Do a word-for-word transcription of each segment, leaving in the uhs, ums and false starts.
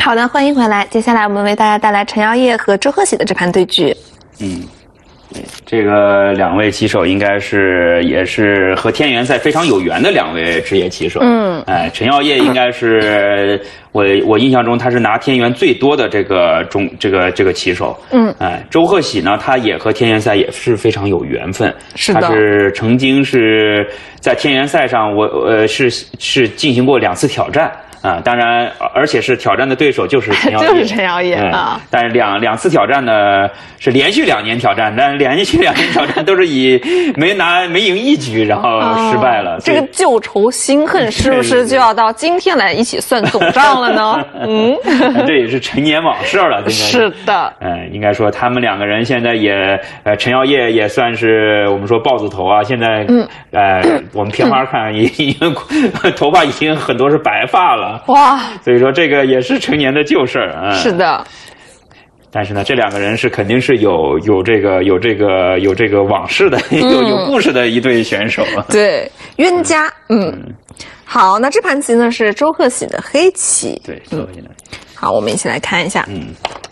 好的，欢迎回来。接下来我们为大家带来陈耀烨和周鹤喜的这盘对局。 嗯，对，这个两位棋手应该是也是和天元赛非常有缘的两位职业棋手。嗯，哎，陈耀烨应该是我我印象中他是拿天元最多的这个中这个这个棋手。嗯，哎，周鹤喜呢，他也和天元赛也是非常有缘分。 是的， 他是曾经是在天元赛上我呃是是进行过两次挑战。啊，当然，而且是挑战的对手就是陈耀烨， 就是陈耀烨啊、嗯。 但是两两次挑战呢是连续两年挑战，但是连续两年挑战都是以没拿没赢一局，然后失败了。哦、 这个旧仇新恨是不是就要到今天来一起算总账了呢？嗯， 这也是陈年往事了。真的是的， 嗯，应该说他们两个人现在也，呃，陈耀烨也算是我们说豹子头啊，现在，嗯，呃，我们片花看已经、嗯、头发已经很多是白发了。 哇， 所以说这个也是陈年的旧事儿啊。 是的， 但是呢，这两个人是肯定是有有这个有这个有这个往事的，嗯、有有故事的一对选手。 对，冤家。嗯，嗯好，那这盘棋呢是周鹤喜的黑棋。 对，周鹤喜的、 嗯。好，我们一起来看一下。 嗯，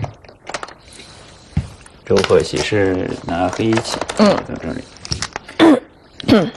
周鹤喜是拿黑棋。嗯，在这里。嗯。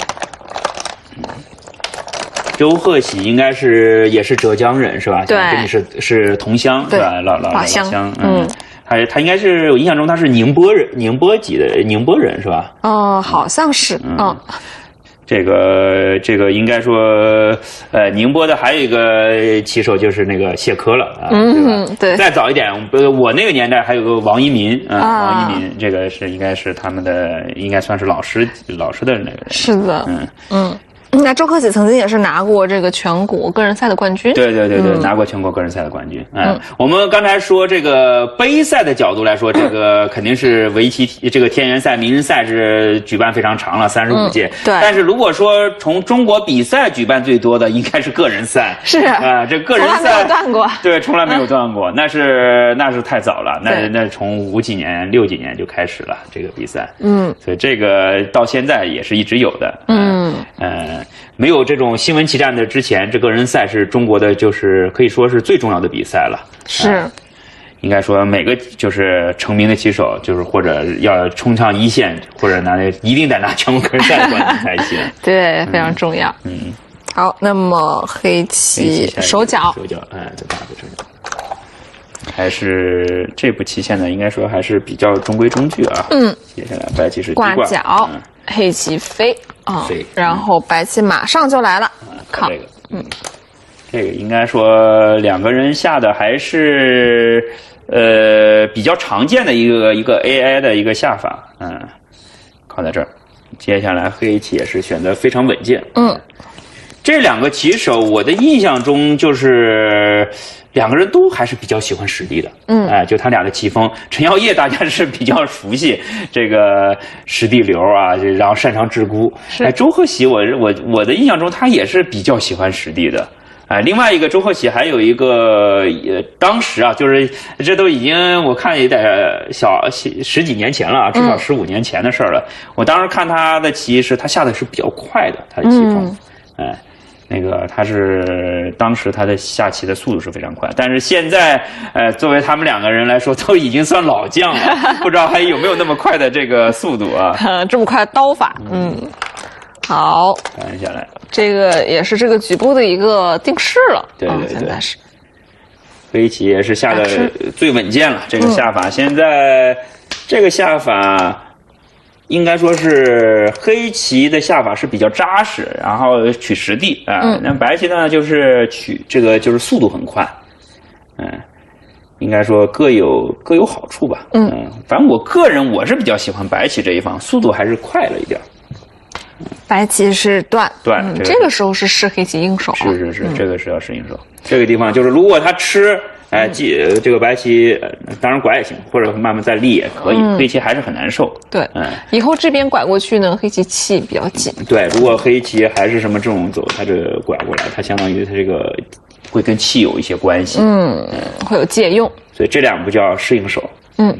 周鹤喜应该是也是浙江人是吧？ 对， 跟你是是同乡是吧？老老老乡， 嗯，他他应该是我印象中他是宁波人，宁波籍的宁波人是吧？ 哦，好像是，嗯。 这个这个应该说，呃，宁波的还有一个棋手就是那个谢科了啊，对吧？ 对。 再早一点，我那个年代还有个王一民啊，王一民，这个是应该是他们的，应该算是老师老师的那个人。 是的，嗯嗯。那周鹤喜曾经也是拿过这个全国个人赛的冠军。 对对对对，嗯、拿过全国个人赛的冠军。嗯，我们刚才说这个杯赛的角度来说，这个肯定是围棋这个天元赛、名人赛是举办非常长了，三十五届。 对。 但是如果说从中国比赛举办最多的，应该是个人赛。 是啊、 呃，这个人赛从来没有断过。 对，从来没有断过，那是那是太早了，那那从五几年、六几年就开始了这个比赛。嗯。所以这个到现在也是一直有的。嗯。呃。没有这种新闻棋战的之前，这个人赛是中国的，就是可以说是最重要的比赛了。 是， 呃、应该说每个就是成名的棋手，就是或者要冲上一线，或者拿一定得拿全国个人赛的冠军才行。 对，非常重要。嗯，嗯好，那么黑棋手脚， 手脚，哎，再打个手脚。还是这步棋现在应该说还是比较中规中矩啊。嗯，接下来白棋是挂角，嗯、黑棋飞。啊、哦，然后白棋马上就来了， 靠、这个，嗯，这个应该说两个人下的还是呃比较常见的一个一个 A I 的一个下法，嗯，靠在这儿，接下来黑棋也是选择非常稳健，嗯，这两个棋手我的印象中就是两个人都还是比较喜欢实力的，嗯，哎，就他俩的棋风，陈耀烨大家是比较熟悉这个实地流啊，然后擅长制孤。哎，周鹤喜我我我的印象中他也是比较喜欢实地的。哎，另外一个周鹤喜还有一个，呃，当时啊，就是这都已经我看也得小十几年前了啊，至少十五年前的事儿了。嗯、我当时看他的棋是，他下的是比较快的，他的棋风，嗯、哎。那个他是当时他的下棋的速度是非常快，但是现在，呃，作为他们两个人来说，都已经算老将了，不知道还有没有那么快的这个速度啊？ 这么快的刀法，嗯，好， 看下来， 这个也是这个局部的一个定式了， 对对对， 现在是黑棋也是下的最稳健了，这个下法、嗯、现在这个下法。应该说是黑棋的下法是比较扎实，然后取实地啊。那、呃嗯、白棋呢，就是取这个就是速度很快，嗯、呃，应该说各有各有好处吧。嗯、呃，反正我个人我是比较喜欢白棋这一方，速度还是快了一点。 白棋是断断、 嗯，这个时候是试黑棋应手、啊。 是是是，嗯、这个是要试应手。这个地方就是如果他吃。哎，记这个白棋，当然拐也行，或者慢慢再立也可以。嗯、黑棋还是很难受。 对，嗯，以后这边拐过去呢，黑棋气比较紧。 对，如果黑棋还是什么这种走，它这个拐过来，它相当于它这个会跟气有一些关系。嗯，嗯会有借用。 所以这两步叫适应手。嗯。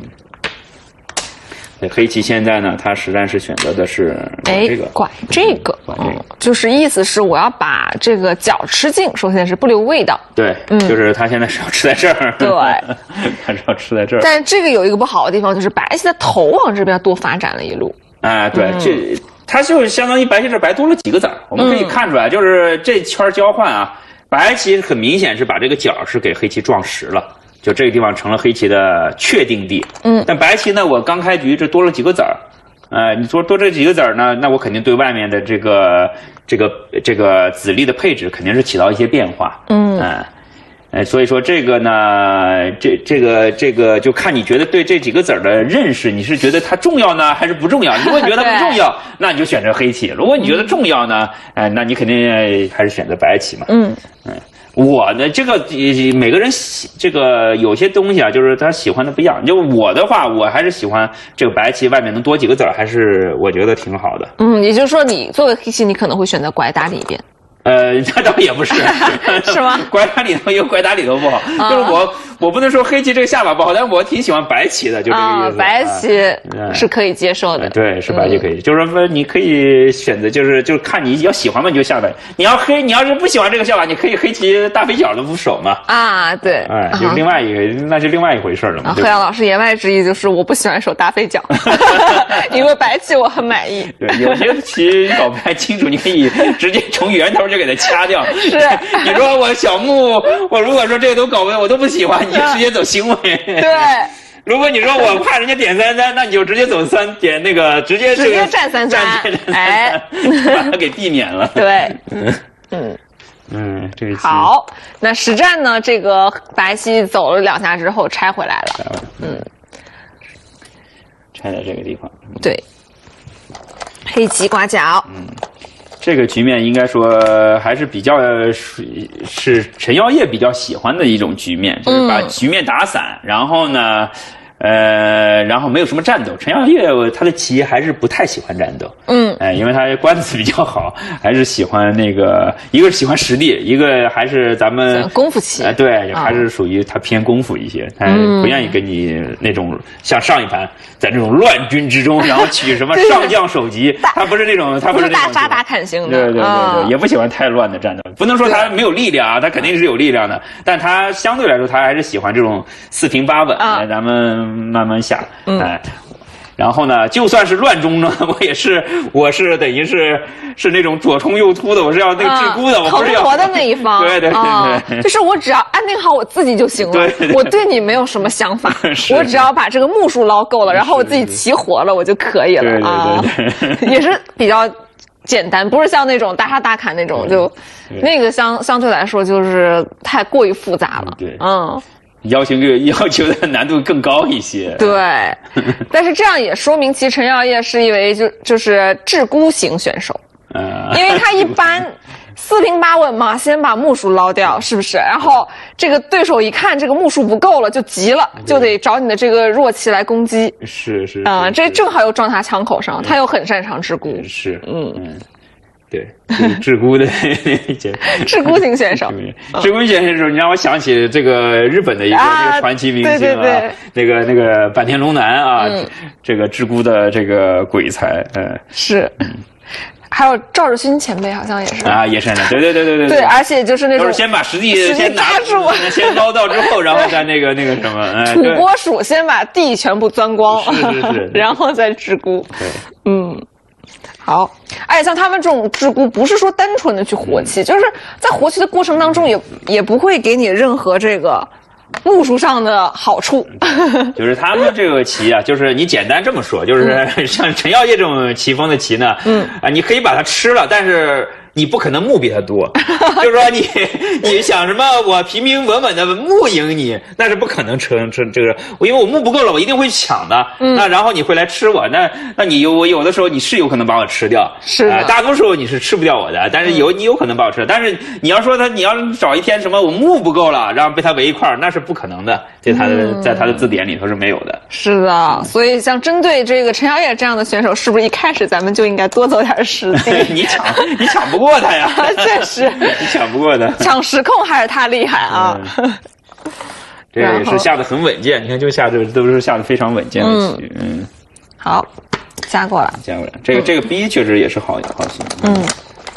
所以黑棋现在呢，它实战是选择的是哎，拐这个， 拐这个。 就是意思是我要把这个角吃净，首先是不留味道。 对，嗯，就是他现在是要吃在这儿。 对， 他是要吃在这儿。 但是这个有一个不好的地方，就是白棋的头往这边多发展了一路。 啊，对，嗯、这它就相当于白棋这白多了几个子儿。我们可以看出来，就是这圈交换啊，白棋很明显是把这个角是给黑棋撞实了。就这个地方成了黑棋的确定地，嗯，但白棋呢，我刚开局这多了几个子儿，呃，你说多这几个子儿呢，那我肯定对外面的这个这个这个子力的配置肯定是起到一些变化，嗯，哎、呃，所以说这个呢，这这个这个就看你觉得对这几个子儿的认识，你是觉得它重要呢，还是不重要？如果你觉得不重要，那你就选择黑棋；如果你觉得重要呢，哎、呃，那你肯定还是选择白棋嘛，嗯嗯。我呢，这个每个人喜这个有些东西啊，就是他喜欢的不一样。就我的话，我还是喜欢这个白棋外面能多几个子儿，还是我觉得挺好的。 嗯，也就是说，你作为黑棋，你可能会选择拐打里边。 呃，那倒也不是， 是吗？ 拐打里头有拐打里头不好，啊、就是我我不能说黑棋这个下法不好，但我挺喜欢白棋的，就这个意思。 啊、白棋是可以接受的， 啊、对，是白棋可以，嗯、就是说你可以选择，就是就是看你要喜欢嘛，你就下白。你要黑，你要是不喜欢这个下法，你可以黑棋大飞角的不守嘛。 啊，对， 哎，就是另外一个，那是另外一回事了嘛。 何阳老师言外之意就是我不喜欢守大飞角，因为白棋我很满意。 对，有些棋搞不太清楚，你可以直接从源头就给它掐掉。 是， 你说我小目，我如果说这个都搞不，我都不喜欢，你就直接走星位。 对。 如果你说我怕人家点三三，那你就直接走三点那个，直接直接占三三，哎， 把它给避免了。 对，嗯嗯嗯，这个好。那实战呢？这个白棋走了两下之后拆回来了，嗯， 拆在这个地方。 对，黑棋刮角。 嗯。这个局面应该说还是比较是陈耀烨比较喜欢的一种局面，就是把局面打散，然后呢，呃，然后没有什么战斗。陈耀烨他的棋还是不太喜欢战斗，嗯，哎，因为他官子比较好，还是喜欢那个，一个是喜欢实地，一个还是咱们功夫棋， 哎，对，还是属于他偏功夫一些，他不愿意跟你那种像上一盘在那种乱军之中，然后取什么上将首级，他不是那种，他不是大杀大砍型的， 对对对对，也不喜欢太乱的战斗。不能说他没有力量啊，他肯定是有力量的，但他相对来说他还是喜欢这种四平八稳，来咱们慢慢下，哎。然后呢，就算是乱中呢，我也是，我是等于是是那种左冲右突的，我是要那个陟孤的，我不是要活的那一方。 对对对对， 就是我只要安定好我自己就行了， 对对， 我对你没有什么想法，我只要把这个目数捞够了，然后我自己棋活了，我就可以了啊。也是比较简单，不是像那种大杀大砍那种，就那个相相对来说就是太过于复杂了。 对，嗯。要求要求的难度更高一些， 对，但是这样也说明其实陈耀烨是一位就就是陟孤型选手，呃、因为他一般四平八稳嘛，先把目数捞掉，是不是？然后这个对手一看这个目数不够了，就急了，就得找你的这个弱棋来攻击。 是是啊、呃，这正好又撞他枪口上，他又很擅长陟孤。 是，嗯嗯。对，陟孤的陟孤型选手， 陟孤型选手，你让我想起这个日本的一个这个传奇明星啊，对对对那个那个坂田龙男啊，嗯、这个陟孤的这个鬼才，嗯， 是。还有赵日勋前辈好像也是啊，也是的，对对对对对对，而且就是那种都是先把实际先拿住， 先捞到之后，然后再那个那个什么， 土拨鼠先把地全部钻光， 是是是， 然后再陟孤，对，嗯。好，而且像他们这种陟孤，不是说单纯的去活棋，嗯、就是在活棋的过程当中也，也也不会给你任何这个目数上的好处。 就是他们这个棋啊，就是你简单这么说，就是像陈耀烨这种棋风的棋呢，嗯啊，你可以把它吃了，但是你不可能目比他多，就是说你你想什么，我平平稳稳的目赢你，那是不可能成成这个，因为我目不够了，我一定会抢的。嗯，那然后你会来吃我，那那你有我有的时候你是有可能把我吃掉， 是的、 呃，大多数你是吃不掉我的，但是有、嗯、你有可能把我吃，但是你要说他你要找一天什么我目不够了，然后被他围一块儿，那是不可能的，在他的、嗯、在他的字典里头是没有的。 是的，嗯、所以像针对这个陈耀烨这样的选手，是不是一开始咱们就应该多走点实地？ 你抢你抢不过他呀， 确实， 你抢不过他， 抢时控还是他厉害啊。嗯、 这也是下的很稳健，你看就下这都是下的非常稳健的棋。嗯，嗯好，加过来， 加过来，这个、嗯、这个 B 确实也是好好棋。 嗯，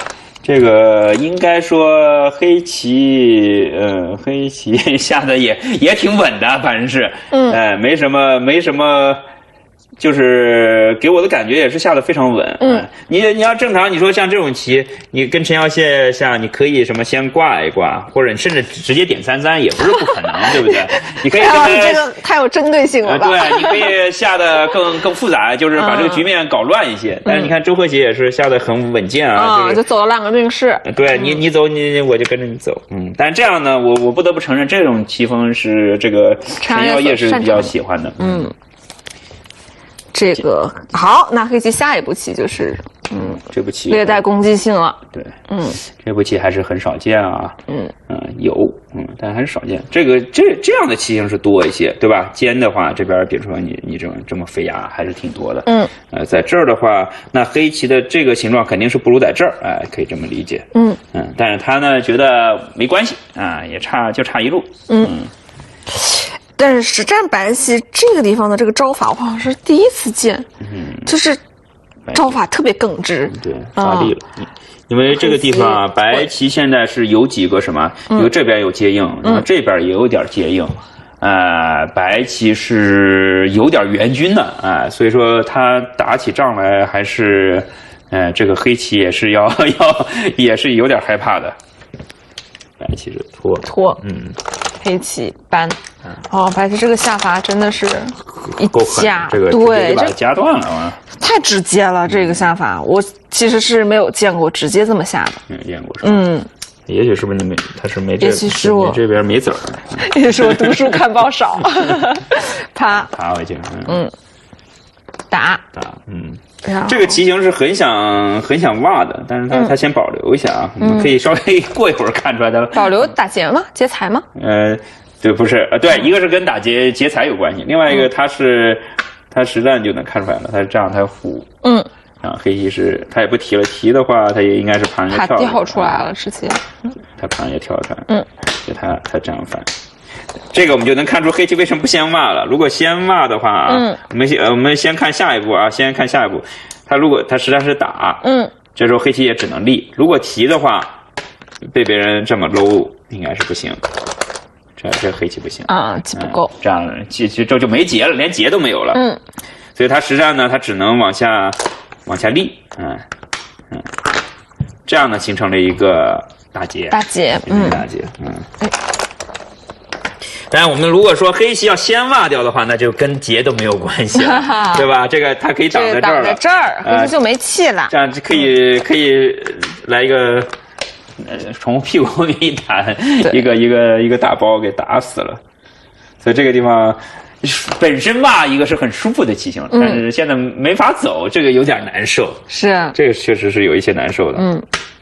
这个应该说黑棋，呃，黑棋下的也也挺稳的，反正是，嗯，哎、呃，没什么，没什么。就是给我的感觉也是下的非常稳，嗯，你你要正常，你说像这种棋，你跟陈耀燮下，你可以什么先挂一挂，或者你甚至直接点三三也不是不可能，对不对？你可以跟他、 哎、这个太有针对性了吧？ 呃、对，你可以下的更更复杂，就是把这个局面搞乱一些。嗯、但是你看周鹤棋也是下的很稳健啊， 啊、 就是、 就走了两个命式。 对你你走你我就跟着你走，嗯，但这样呢，我我不得不承认，这种棋风是这个陈耀烨是比较喜欢的，嗯。 这个好，那黑棋下一步棋就是，嗯， 这步棋略带攻击性了。 对，嗯，这步棋还是很少见啊。嗯嗯，有，嗯，但还是少见。这个这这样的棋型是多一些，对吧？尖的话，这边比如说你你这种这么飞牙还是挺多的。嗯，呃，在这儿的话，那黑棋的这个形状肯定是不如在这儿，哎、呃，可以这么理解。嗯嗯，但是他呢觉得没关系啊，也差就差一路。嗯。嗯但是实战白棋这个地方的这个招法，我好像是第一次见，嗯，就是招法特别耿直， 对，发力了。嗯、因为这个地方啊，白棋现在是有几个什么？因为这边有接应，然后这边也有点接应，啊、呃，白棋是有点援军的啊、呃，所以说他打起仗来还是，呃，这个黑棋也是要要也是有点害怕的。白棋是拖拖，嗯。黑棋扳，哦，白棋这个下法真的是一夹， 这个对， 这夹断了啊， 太直接了。这个下法我其实是没有见过直接这么下的， 没见过是吧？嗯，也许是不是你没，他是没这， 也许是我这边没子儿， 也许是我读书看报少，啪啪回去， 嗯，打打，嗯。这个棋形是很想很想挖的，但是他、嗯、他先保留一下啊，我们可以稍微过一会儿看出来的。 保留打劫吗？劫财吗？ 呃，对，不是，呃，对，一个是跟打劫劫财有关系，另外一个他是他实战就能看出来了，他是这样他虎，嗯，啊，黑棋是他也不提了，提的话他也应该是旁人跳， 他跳出来了，直接， 嗯，他旁人也跳出来，嗯，就他他这样翻。这个我们就能看出黑棋为什么不先挖了。如果先挖的话啊，嗯，我们先呃我们先看下一步啊，先看下一步。他如果他实在是打，嗯，这时候黑棋也只能立。如果提的话，被别人这么搂，应该是不行。这这黑棋不行啊，棋不够。 嗯、这样棋棋这就没劫了，连劫都没有了。嗯，所以他实战呢，他只能往下往下立，嗯嗯，这样呢形成了一个大劫。 大劫，嗯， 大劫，嗯。哎当然，我们如果说黑棋要先挖掉的话，那就跟劫都没有关系了，对吧？这个它可以挡在这儿了， 挡在这儿，黑棋就没气了。 这样就可以可以来一个，呃，从屁股给你打一个一个一个大包给打死了。所以这个地方本身挖一个是很舒服的棋形，但是现在没法走，这个有点难受。 是啊， 这个确实是有一些难受的。嗯。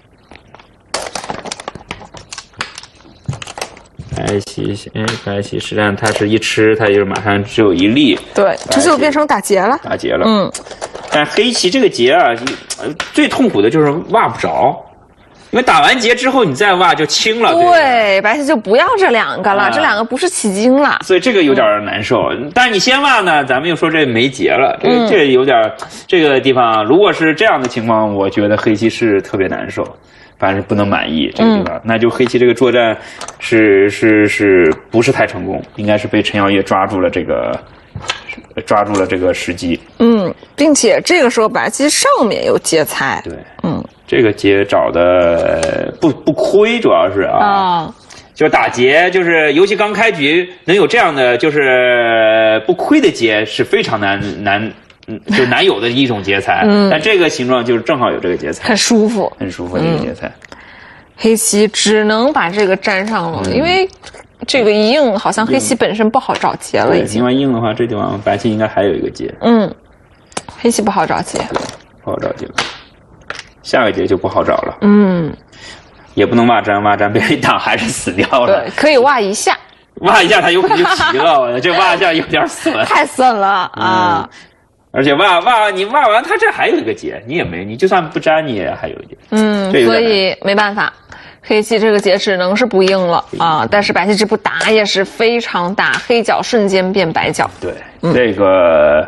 白棋，哎，白棋实际上它是一吃，它就马上只有一粒。 对，这就变成打劫了。 打劫了。嗯。但黑棋这个劫啊，最痛苦的就是挖不着，因为打完劫之后你再挖就清了。 对，对白棋就不要这两个了，啊、这两个不是起筋了。 所以这个有点难受。嗯、但是你先挖呢，咱们又说这没劫了，这个、嗯、这有点这个地方，如果是这样的情况，我觉得黑棋是特别难受。反正不能满意这个地方，嗯、那就黑棋这个作战是是是不是太成功？应该是被陈耀烨抓住了这个抓住了这个时机。 嗯，并且这个时候白棋上面有劫财。 对，嗯，这个劫找的不不亏，主要是啊，哦、就打劫，就是尤其刚开局能有这样的就是不亏的劫是非常难难。嗯，就难有的一种劫财，嗯，但这个形状就是正好有这个劫财， 很舒服， 很舒服的一个劫财。嗯、 黑棋只能把这个粘上了，嗯、因为这个一硬，好像黑棋本身不好找劫了，已经。 因为硬的话，这地方白棋应该还有一个劫。 嗯，黑棋不好找劫， 不好找劫，下个劫就不好找了。 嗯， 也不能挖粘，挖粘被人挡还是死掉了。 对，可以挖一下， 挖一下它有可能就齐了，这挖一下有点损， 太损了啊。嗯而且挖挖你挖完，它这还有一个劫，你也没，你就算不粘，你也还有一劫。 嗯，所以没办法，黑棋这个劫只能是不应了啊。但是白棋这步打也是非常大，黑角瞬间变白角。 对，嗯、这个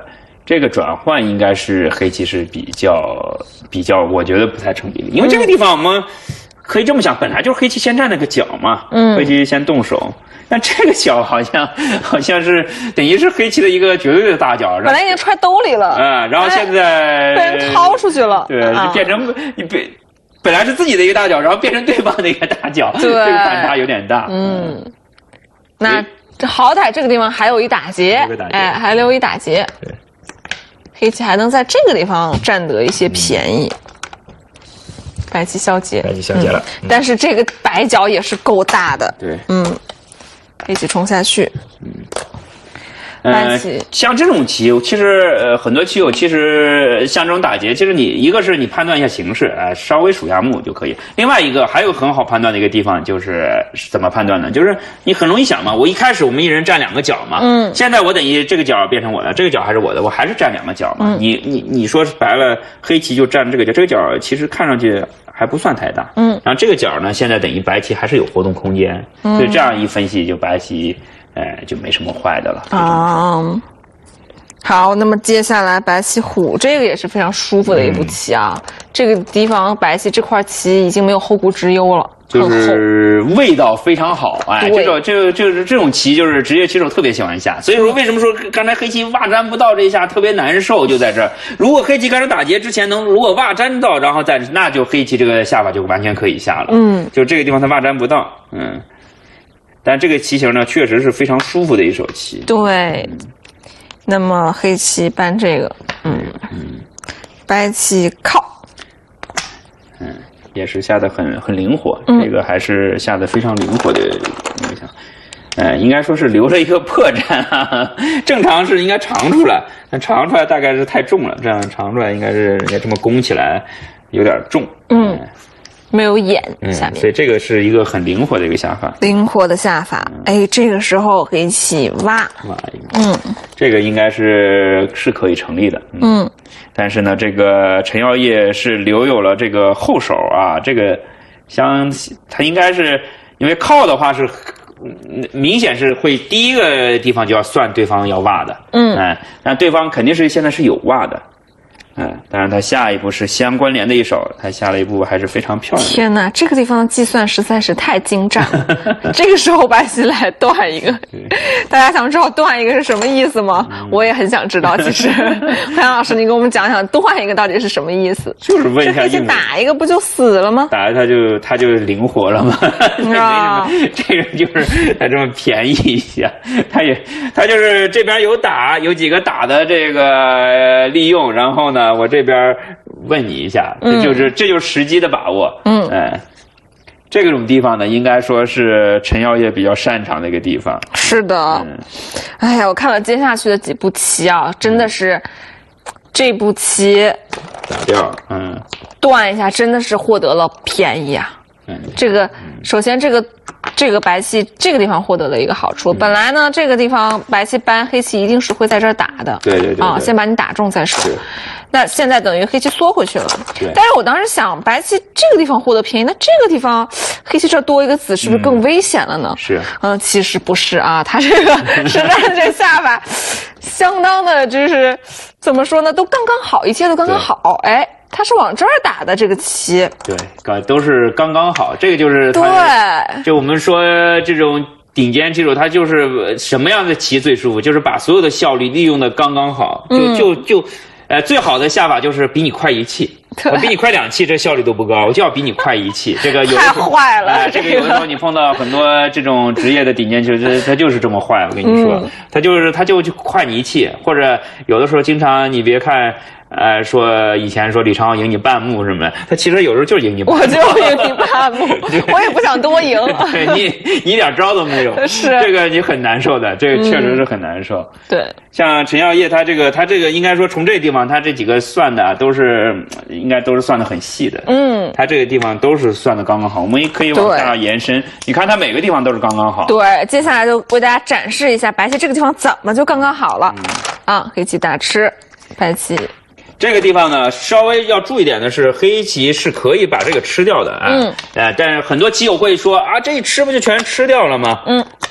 这个转换应该是黑棋是比较比较，我觉得不太成比例，因为这个地方我们可以这么想，本来就是黑棋先占那个角嘛，嗯，黑棋先动手，但这个角好像好像是等于是黑棋的一个绝对的大角， 本来已经揣兜里了， 啊、嗯，然后现在被人掏出去了， 对，就变成你被。本来是自己的一个大角，然后变成对方的一个大角， 对， 这个反差有点大。 嗯，那好歹这个地方还有一打劫，哎，还留一打劫。 对， 黑棋还能在这个地方占得一些便宜。嗯、白棋消劫， 白棋消劫了、 嗯，但是这个白角也是够大的。 对， 嗯，黑棋冲下去。嗯。 呃，像这种棋，其实呃很多棋友其实像这种打劫，其实你一个是你判断一下形势，哎、呃，稍微数下目就可以。另外一个还有很好判断的一个地方就是怎么判断呢？就是你很容易想嘛，我一开始我们一人占两个角嘛，嗯，现在我等于这个角变成我的，这个角还是我的，我还是占两个角嘛。嗯、你你你说白了，黑棋就占这个角，这个角其实看上去还不算太大，嗯，然后这个角呢，现在等于白棋还是有活动空间，嗯、所以这样一分析，就白棋。哎，就没什么坏的了啊。嗯，好，那么接下来白棋虎这个也是非常舒服的一步棋啊。嗯、这个地方白棋这块棋已经没有后顾之忧了， 就是味道非常好。哎，这种这就是这种棋就是职业棋手特别喜欢下。所以说为什么说刚才黑棋袜粘不到这一下特别难受，就在这儿。如果黑棋刚才打劫之前能如果袜粘到，然后再那就黑棋这个下法就完全可以下了。嗯，就这个地方它袜粘不到，嗯。但这个棋型呢，确实是非常舒服的一手棋。 对，嗯、那么黑棋搬这个，嗯嗯，白棋靠， 嗯，也是下的很很灵活，嗯、这个还是下的非常灵活的一个象。呃，应该说是留了一个破绽啊，正常是应该长出来，但长出来大概是太重了，这样长出来应该是应该这么拱起来有点重。嗯。嗯没有眼下面、 嗯，所以这个是一个很灵活的一个下法。 灵活的下法，嗯、哎，这个时候黑棋挖挖一个，嗯，这个应该是是可以成立的，嗯。嗯但是呢，这个陈耀烨是留有了这个后手啊，这个相他应该是因为靠的话是。明显是会第一个地方就要算对方要挖的，嗯，哎，那对方肯定是现在是有挖的。嗯，当然他下一步是相关联的一手，他下了一步还是非常漂亮的。 天哪，这个地方的计算实在是太精湛了。这个时候白棋来断一个，大家想知道断一个是什么意思吗？嗯、我也很想知道。其实，潘老师，你给我们讲讲断一个到底是什么意思？ 就是问一下， 这打一个不就死了吗？ 打他就他就灵活了吗？啊，这个就是他这么便宜一下，他也他就是这边有打有几个打的这个利用，然后呢。我这边问你一下，这就是、嗯、这就是时机的把握。嗯，哎，这种地方呢，应该说是陈耀烨比较擅长的一个地方。 是的，嗯、哎呀，我看了接下去的几步棋啊，真的是、嗯、这步棋打掉，嗯， 断一下，真的是获得了便宜啊。嗯，这个、嗯、首先这个这个白棋这个地方获得了一个好处，嗯、本来呢这个地方白棋搬黑棋一定是会在这儿打的， 对对 对, 对， 啊，先把你打中再说。那现在等于黑棋缩回去了， 对。 但是我当时想，白棋这个地方获得便宜，那这个地方黑棋这多一个子，是不是更危险了呢？ 嗯、是， 嗯，其实不是啊，他这个实战的这下法，相当的就是怎么说呢，都刚刚好，一切都刚刚好，哎。他是往这儿打的这个棋， 对，都是刚刚好。这个就是对， 就我们说这种顶尖棋手，他就是什么样的棋最舒服，就是把所有的效率利用的刚刚好，就、嗯、就就，呃，最好的下法就是比你快一气。我比你快两气，这效率都不高，我就要比你快一气。这个有太坏了、 呃。这个有的时候你碰到很多这种职业的顶尖棋手，他就是这么坏。我跟你说，嗯、他就是他就就快你一气，或者有的时候经常你别看。呃，说以前说李昌镐赢你半目什么的，他其实有时候就是赢你半目。 我就赢你半目，我也不想多赢。 对你，你一点招都没有。 是这个你很难受的，这个确实是很难受。嗯、 对， 像陈耀烨他这个，他这个应该说从这个地方，他这几个算的都是应该都是算的很细的。嗯，他这个地方都是算的刚刚好。我们也可以往下延伸，你看他每个地方都是刚刚好。 对，接下来就为大家展示一下白棋这个地方怎么就刚刚好了。嗯、啊，黑棋大吃，白棋。 这个地方呢，稍微要注意点的是，黑棋是可以把这个吃掉的啊。嗯。呃，但是很多棋友会说啊，这一吃不就全吃掉了吗？嗯。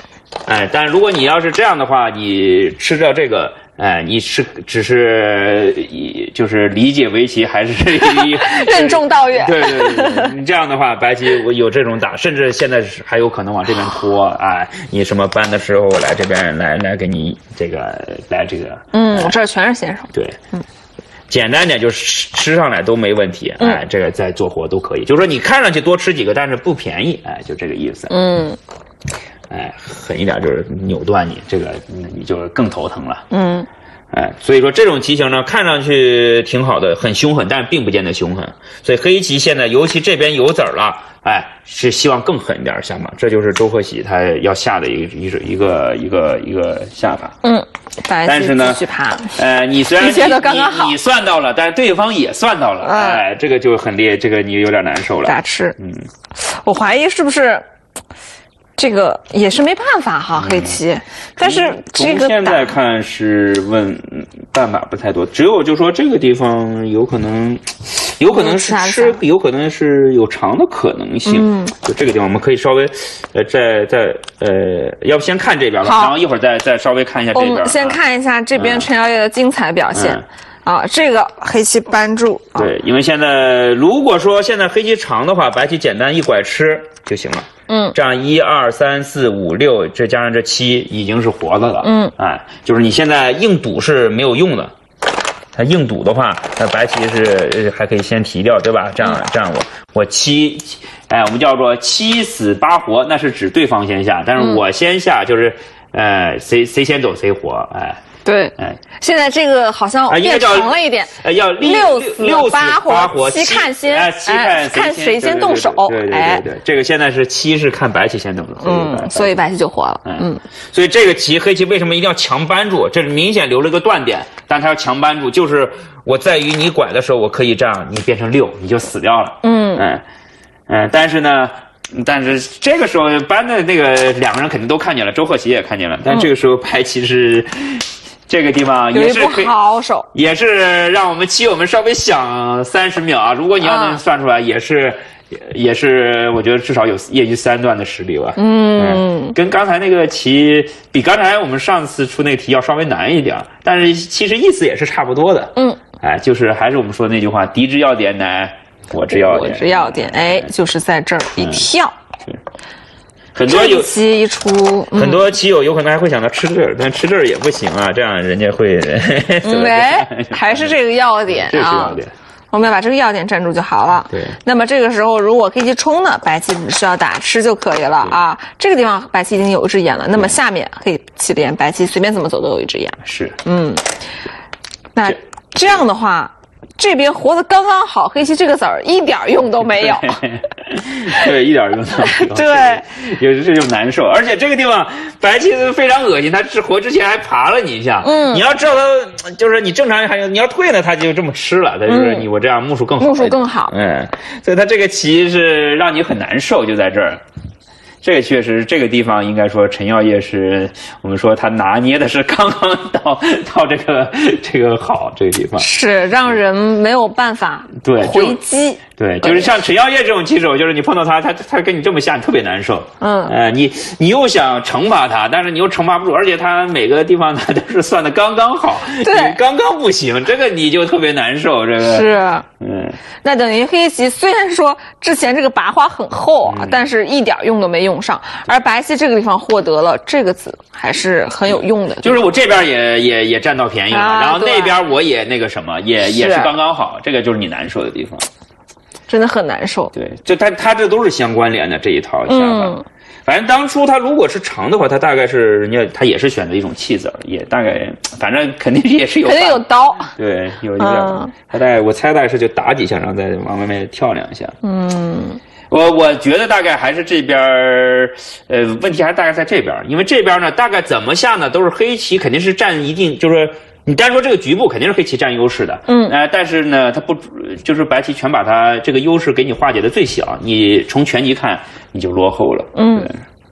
哎，但如果你要是这样的话，你吃掉这个。哎，你是只是就是理解围棋还是任重道远？ 对对对，你这样的话，白棋我有这种打，甚至现在还有可能往这边拖。哎，你什么搬的时候我来这边来来给你这个来这个。 嗯，我、哎、这儿全是先手。 对，嗯，简单点就是吃吃上来都没问题。哎，嗯、这个再做活都可以。就是说你看上去多吃几个，但是不便宜。哎，就这个意思。 嗯。 哎，狠一点就是扭断你，这个你就更头疼了。 嗯， 哎，所以说这种棋型呢，看上去挺好的，很凶狠，但并不见得凶狠。所以黑棋现在尤其这边有子儿了，哎，是希望更狠一点下马，这就是周鹤喜他要下的一个一个一个一个一个下法。 嗯， 但是呢，呃，你虽然你刚刚好你, 你算到了，但是对方也算到了，嗯、哎，这个就很厉害，这个你有点难受了。 咋吃？ 嗯， 我怀疑是不是？这个也是没办法哈，黑棋，嗯、但是这个现在看是问办法不太多，只有就说这个地方有可能，有可能是吃，有可能是有长的可能性。 嗯， 就这个地方我们可以稍微，呃，再再呃，要不先看这边吧，然后一会儿再再稍微看一下这边。 我们先看一下这边陈耀烨的精彩表现。嗯嗯啊，这个黑棋扳住。 对，因为现在如果说现在黑棋长的话，白棋简单一拐吃就行了。 嗯， 这样一二三四五六，这加上这七已经是活的了。 嗯， 哎，就是你现在硬赌是没有用的。它硬赌的话，那白棋是还可以先提掉，对吧？这样、嗯、这样我我七，哎，我们叫做七死八活，那是指对方先下，但是我先下就是，嗯、呃，谁谁先走谁活，哎。 对，哎，现在这个好像变长了一点， 呃，要六死八活，七看先， 哎，七看看谁先动手， 对对对对，这个现在是七是看白棋先动手， 嗯，所以白棋就活了， 嗯，所以这个棋黑棋为什么一定要强扳住？这是明显留了个断点，但它要强扳住，就是我在于你拐的时候，我可以这样，你变成六，你就死掉了， 嗯嗯嗯，但是呢。但是这个时候搬的那个两个人肯定都看见了，周鹤喜也看见了，但这个时候白棋是。这个地方也是好手， 也是让我们棋友们稍微想三十秒啊！如果你要能算出来，也是，也也是，我觉得至少有业余三段的实力吧。 嗯， 跟刚才那个棋比，刚才我们上次出那个题要稍微难一点，但是其实意思也是差不多的。 嗯， 哎，就是还是我们说的那句话：敌之要点乃我之要点。 我之要点，哎，就是在这儿一跳。 嗯很多有棋一出， 很多棋友有可能还会想到吃这儿，但吃这儿也不行啊，这样人家会。 哎，还是这个要点啊， 这是要点。 我们要把这个要点站住就好了。 对。 那么这个时候，如果黑棋冲呢，白棋只需要打吃就可以了啊。这个地方白棋已经有一只眼了，那么下面黑棋连白棋随便怎么走都有一只眼。 是。 嗯。那这样的话。这边活得刚刚好，黑棋这个子儿一点用都没有。 对，一点用都没有。 对， 有时这就难受。而且这个地方白棋非常恶心，他活之前还爬了你一下。 嗯， 你要知道他就是你正常还有你要退呢，他就这么吃了。他就是你我这样目数更好。 目数更好。 嗯，所以他这个棋是让你很难受，就在这儿。这个确实，这个地方应该说陈耀烨是我们说他拿捏的是刚刚到到这个这个好这个地方， 是让人没有办法对回击。 对，就是像陈耀烨这种棋手，就是你碰到他，他他跟你这么下，你特别难受。 嗯， 呃，你你又想惩罚他，但是你又惩罚不住，而且他每个地方他都是算的刚刚好， 对， 刚刚不行，这个你就特别难受。这个是， 嗯， 那等于黑棋虽然说之前这个拔花很厚啊，嗯、但是一点用都没用上，而白棋这个地方获得了这个子，还是很有用的。 就是我这边也也也占到便宜了， 啊、 然后那边我也那个什么，也也是刚刚好，这个就是你难受的地方。 真的很难受。 对，就他他这都是相关联的这一套下法。 嗯， 反正当初他如果是长的话，他大概是人家他也是选择一种弃子，也大概反正肯定也是有肯定有刀。 对，有有点。嗯、他大概我猜大概是就打几下，然后再往外面跳两下。 嗯。 我我觉得大概还是这边，呃，问题还大概在这边，因为这边呢，大概怎么下呢，都是黑棋肯定是占一定，就是你单说这个局部肯定是黑棋占优势的， 嗯， 呃，但是呢，它不就是白棋全把它这个优势给你化解的最小，你从全局看你就落后了， 嗯。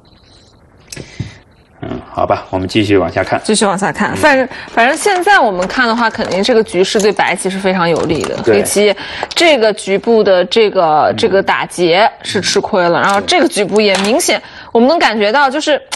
嗯，好吧，我们继续往下看。 继续往下看，反正反正现在我们看的话，肯定这个局势对白棋是非常有利的。黑棋这个局部的这个这个打劫是吃亏了，然后这个局部也明显我们能感觉到，就是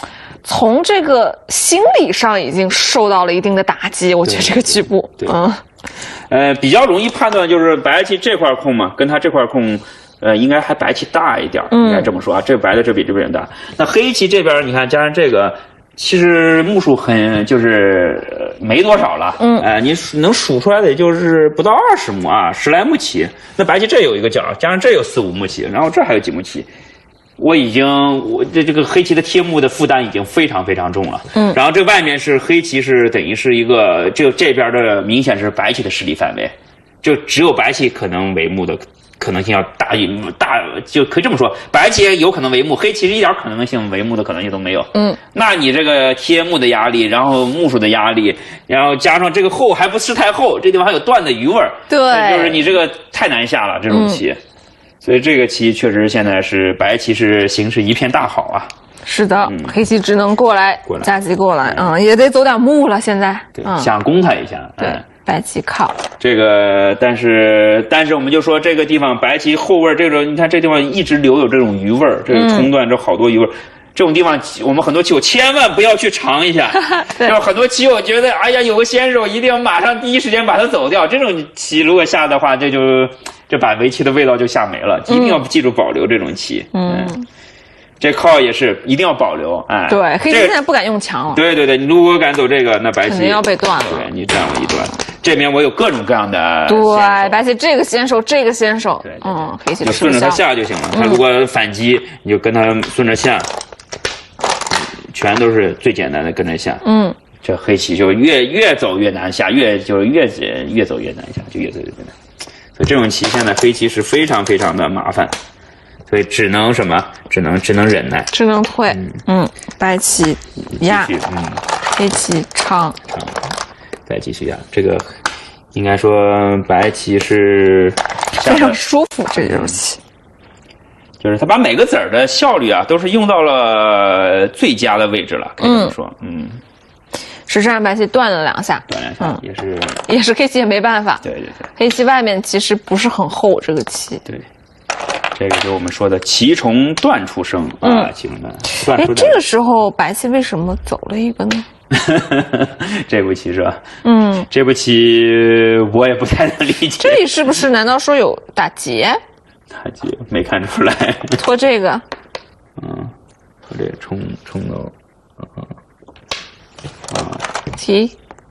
从这个心理上已经受到了一定的打击。我觉得这个局部，嗯， 呃，比较容易判断就是白棋这块空嘛，跟他这块空。呃，应该还白棋大一点，应该这么说啊。这白的这比这边大。那黑棋这边，你看加上这个，其实目数很就是没多少了。嗯，呃，你能数出来的也就是不到二十目啊，十来目棋。那白棋这有一个角，加上这有四五目棋，然后这还有几目棋。我已经，我这这个黑棋的贴目的负担已经非常非常重了。嗯，然后这外面是黑棋，是等于是一个这这边的明显是白棋的势力范围，就只有白棋可能为目的。可能性要大一大，就可以这么说，白棋有可能为目，黑棋一点可能性为目的可能性都没有。嗯，那你这个贴目的压力，然后目数的压力，然后加上这个厚还不是太厚，这地方还有断的余味儿， 对， 就是你这个太难下了这种棋，嗯、所以这个棋确实现在是白棋是形势一片大好啊。 是的，嗯、黑棋只能过来，过来夹击过来，嗯，也得走点目了。现在， 对， 嗯、 想攻他一下， 对。嗯白棋靠这个，但是但是我们就说这个地方白棋后味这种，你看这地方一直留有这种余味儿，这个冲断这好多余味儿，嗯、这种地方我们很多棋友千万不要去尝一下，就很多棋友觉得哎呀有个先手一定要马上第一时间把它走掉，这种棋如果下的话，这就这把围棋的味道就下没了，一定要记住保留这种棋，嗯。嗯这靠也是一定要保留，哎， 对，黑棋现在不敢用强了。 对对对，你如果敢走这个，那白棋肯定要被断了。 对，你占我一段，这边我有各种各样的。 对，白棋这个先手，这个先手，对，嗯，黑棋就顺着他下就行了。他如果反击，你就跟他顺着下，全都是最简单的跟着下。嗯，这黑棋就越越走越难下，越就越越走越难下，就越走越难。所以这种棋现在黑棋是非常非常的麻烦。所以只能什么？只能只能忍耐， 只能退。嗯，嗯白棋压，嗯，黑棋长， 长，再继续压。这个应该说白棋是非常舒服，这游戏。 就是他把每个子儿的效率啊，都是用到了最佳的位置了。可以这么说，嗯。 实战白棋断了两下， 断两下，嗯，也是也是黑棋也没办法。 对对对， 黑棋外面其实不是很厚，这个棋。 对。这个就是我们说的棋从断出生啊，棋从断断出。 哎，这个时候白棋为什么走了一个呢？ 这步棋是吧？嗯，这步棋我也不太能理解。 这里是不是难道说有打劫？ 打劫没看出来。 拖这个。 嗯，拖这个冲冲到，啊啊。提。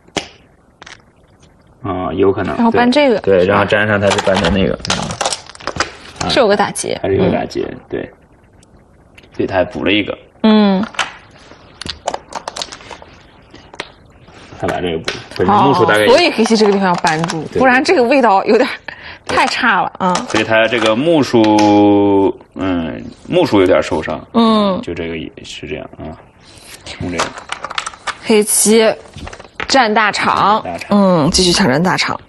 啊，有可能。 然后搬这个。 对，然后粘上它是搬的那个。 是有个打劫， 还是有个打劫，嗯、对，所以他还补了一个， 嗯， 他把这个补，本身目数大概， 所以黑棋这个地方要扳住，不然这个味道有点太差了，嗯， 所以他这个目数，嗯，目数有点受伤，嗯，就这个也是这样啊，从这个黑棋占大场，大场嗯，继续抢占大场。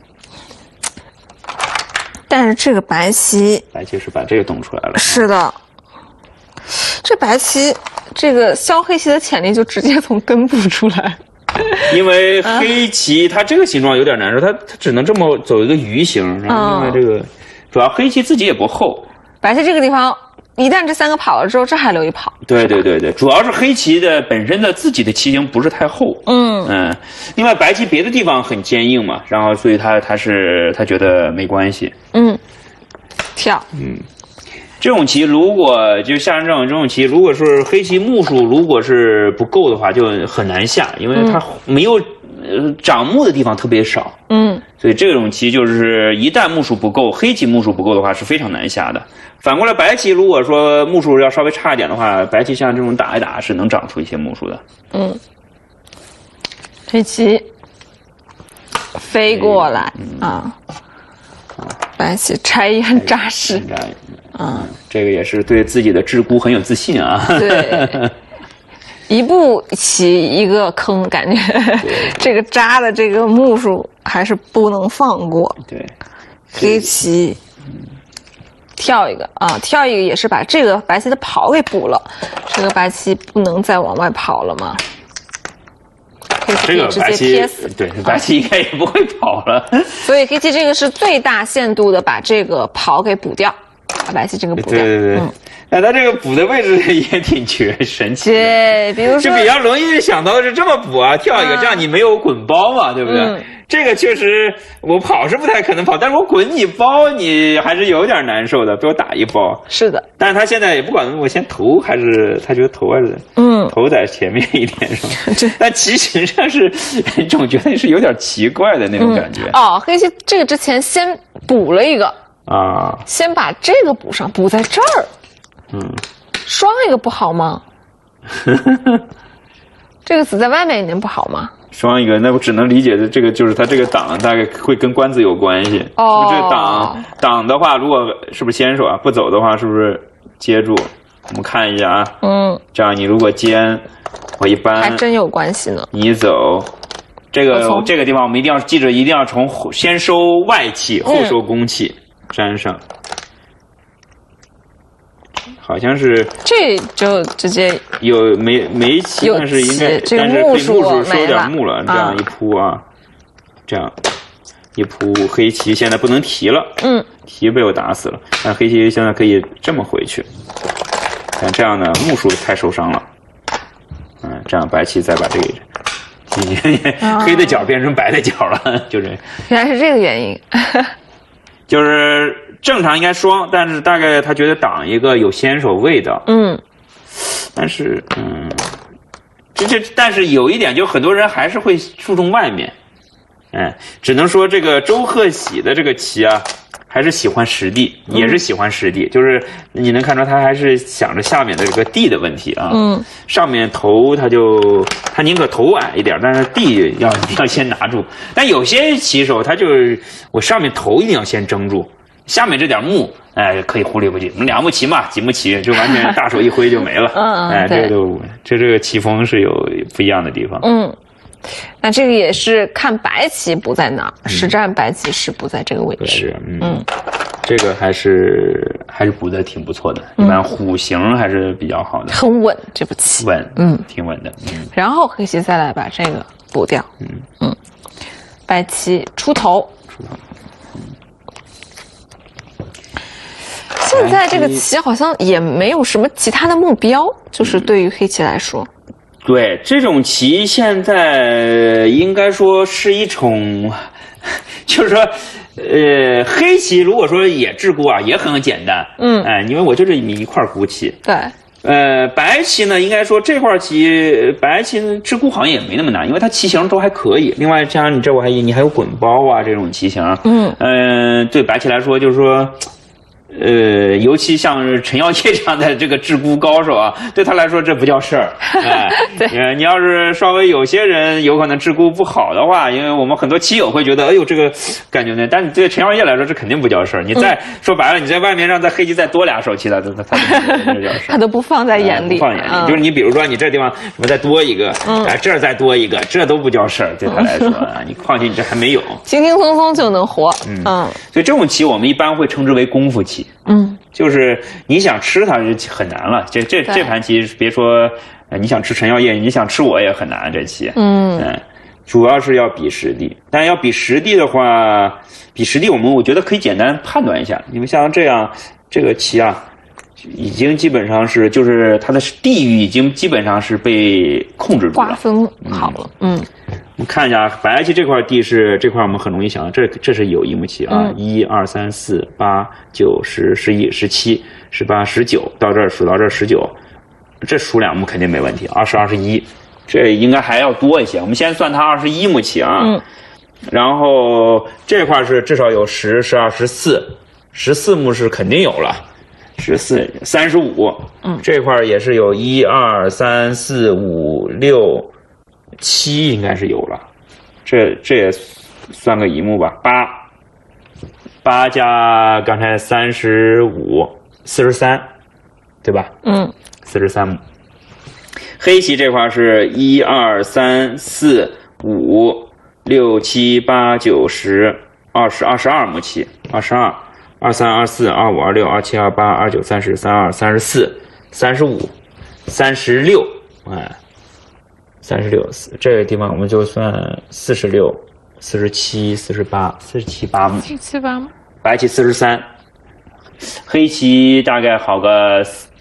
但是这个白棋， 白棋是把这个动出来了。 是的，这白棋这个消黑棋的潜力就直接从根部出来。 因为黑棋它这个形状有点难受，它它只能这么走一个鱼形，然后因为这个主要黑棋自己也不厚。 白棋这个地方一旦这三个跑了之后，这还留一跑。 对对对对，主要是黑棋的本身的自己的棋形不是太厚。嗯嗯，另外白棋别的地方很坚硬嘛，然后所以他他是他觉得没关系。嗯， 跳。 嗯，这种棋如果就像这种这种棋，如果是黑棋目数如果是不够的话，就很难下，因为它没有呃长目的地方特别少。嗯，所以这种棋就是一旦目数不够，黑棋目数不够的话是非常难下的。反过来，白棋如果说目数要稍微差一点的话，白棋像这种打一打是能长出一些目数的。嗯， 黑棋飞过来、嗯、啊，白棋拆也很扎实。 嗯，这个也是对自己的智估很有自信啊。 对，一步棋一个坑，感觉这个扎的这个目数还是不能放过。 对， 黑棋。跳一个啊，跳一个也是把这个白棋的跑给补了，这个白棋不能再往外跑了吗？黑棋可以直接贴死， 对，白棋应该也不会跑了。 所以黑棋这个是最大限度的把这个跑给补掉，把白棋这个补掉。 对对对，嗯、 哎，他这个补的位置也挺绝神奇的。 对，比如说， 就比较容易想到是这么补啊，跳一个，啊、这样你没有滚包嘛，对不对？嗯、这个确实，我跑是不太可能跑，但是我滚你包，你还是有点难受的，被我打一包。 是的。 但是他现在也不管我先投，还是他觉得投还是嗯投在前面一点是吧？但骑行上是总觉得是有点奇怪的那种感觉。 嗯、哦，黑棋这个之前先补了一个啊， 先把这个补上，补在这儿。嗯，双一个不好吗？这个子在外面一点不好吗？ 双一个，那我只能理解的这个就是它这个挡大概会跟官子有关系。 哦， 是不是这个挡挡的话，如果是不是先手啊？不走的话，是不是接住？我们看一下啊。嗯，这样你如果尖，我一般还真有关系呢。 你走，这个这个地方我们一定要记着，一定要从先收外气，后收公气，嗯、粘上。好像是这就直接有没没棋，但是应该但是木数收点木了，这样一铺啊，这样一铺黑棋现在不能提了，嗯，提被我打死了，但黑棋现在可以这么回去，但这样呢木数太受伤了，嗯，这样白棋再把这个黑的角变成白的角了，就这， 原来是这个原因， 就是。正常应该双，但是大概他觉得挡一个有先手味道，嗯，但是嗯，这这但是有一点，就很多人还是会注重外面，哎，只能说这个周鹤喜的这个棋啊，还是喜欢实地，也是喜欢实地，嗯、就是你能看出他还是想着下面的这个地的问题啊，嗯，上面头他就他宁可头矮一点，但是地要要先拿住，但有些棋手他就是我上面头一定要先争住。下面这点木，哎，可以忽略不计。我们两目棋嘛，几目棋就完全大手一挥就没了。嗯，哎，这个就这这个棋风是有不一样的地方。 嗯，那这个也是看白棋不在哪儿，嗯、实战白棋是不在这个位置。 是，嗯，嗯这个还是还是补的挺不错的，一般虎形还是比较好的， 很稳这步棋。 稳，嗯，挺稳的。嗯， 然后黑棋再来把这个补掉。嗯嗯，白棋出头。出头。现在这个棋好像也没有什么其他的目标，就是对于黑棋来说。 对，这种棋现在应该说是一种，就是说，呃，黑棋如果说也制孤啊，也很简单。嗯，哎，因为我就这一块孤棋。 对。 呃，白棋呢，应该说这块棋，白棋制孤好像也没那么难，因为它棋形都还可以。另外，加上你这我还你还有滚包啊这种棋形。嗯。嗯、呃，对白棋来说，就是说。呃，尤其像是陈耀烨这样的这个制孤高手啊，对他来说这不叫事儿。哎，对，你要是稍微有些人有可能制孤不好的话，因为我们很多棋友会觉得，哎呦这个感觉呢，但是对陈耀烨来说这肯定不叫事儿。你再、嗯、说白了，你在外面让在黑棋再多俩手棋了，他他他这叫事儿， 他都不放在眼里， 不放眼里。嗯、就是你比如说你这地方什么再多一个，嗯、啊这儿再多一个，这都不叫事儿，对他来说啊，你况且你这还没有， 轻轻松松就能活。嗯嗯， 所以这种棋我们一般会称之为功夫棋。嗯，就是你想吃它是很难了。这这这盘棋，别说呃你想吃陈耀烨，你想吃我也很难。这棋，嗯嗯，主要是要比实地。但要比实地的话，比实地我们我觉得可以简单判断一下。你们像这样，这个棋啊，已经基本上是就是它的地域已经基本上是被控制住了， 划分好了。嗯。 嗯我们看一下白棋这块地是这块，我们很容易想到，这这是有一目棋啊，一二三四八九十十一十七十八十九，到这儿数到这儿十九，这数两目肯定没问题，二十二十一，这应该还要多一些。我们先算它二十一目棋啊，嗯，然后这块是至少有十、十二、十四，十四目是肯定有了，十四三十五，嗯，这块也是有一二三四五六。七应该是有了，这这也算个一目吧，八八加刚才三十五，四十三，对吧？嗯，四十三目。黑棋这块是一二三四五六七八九十二十二十二目棋，二十二二三二四二五二六二七二八二九三十三二三十四三十五三十六，哎。三十六，这个地方我们就算四十六、四十七、四十八、四十七八四十七八吗？ 白棋四十三，黑棋大概好个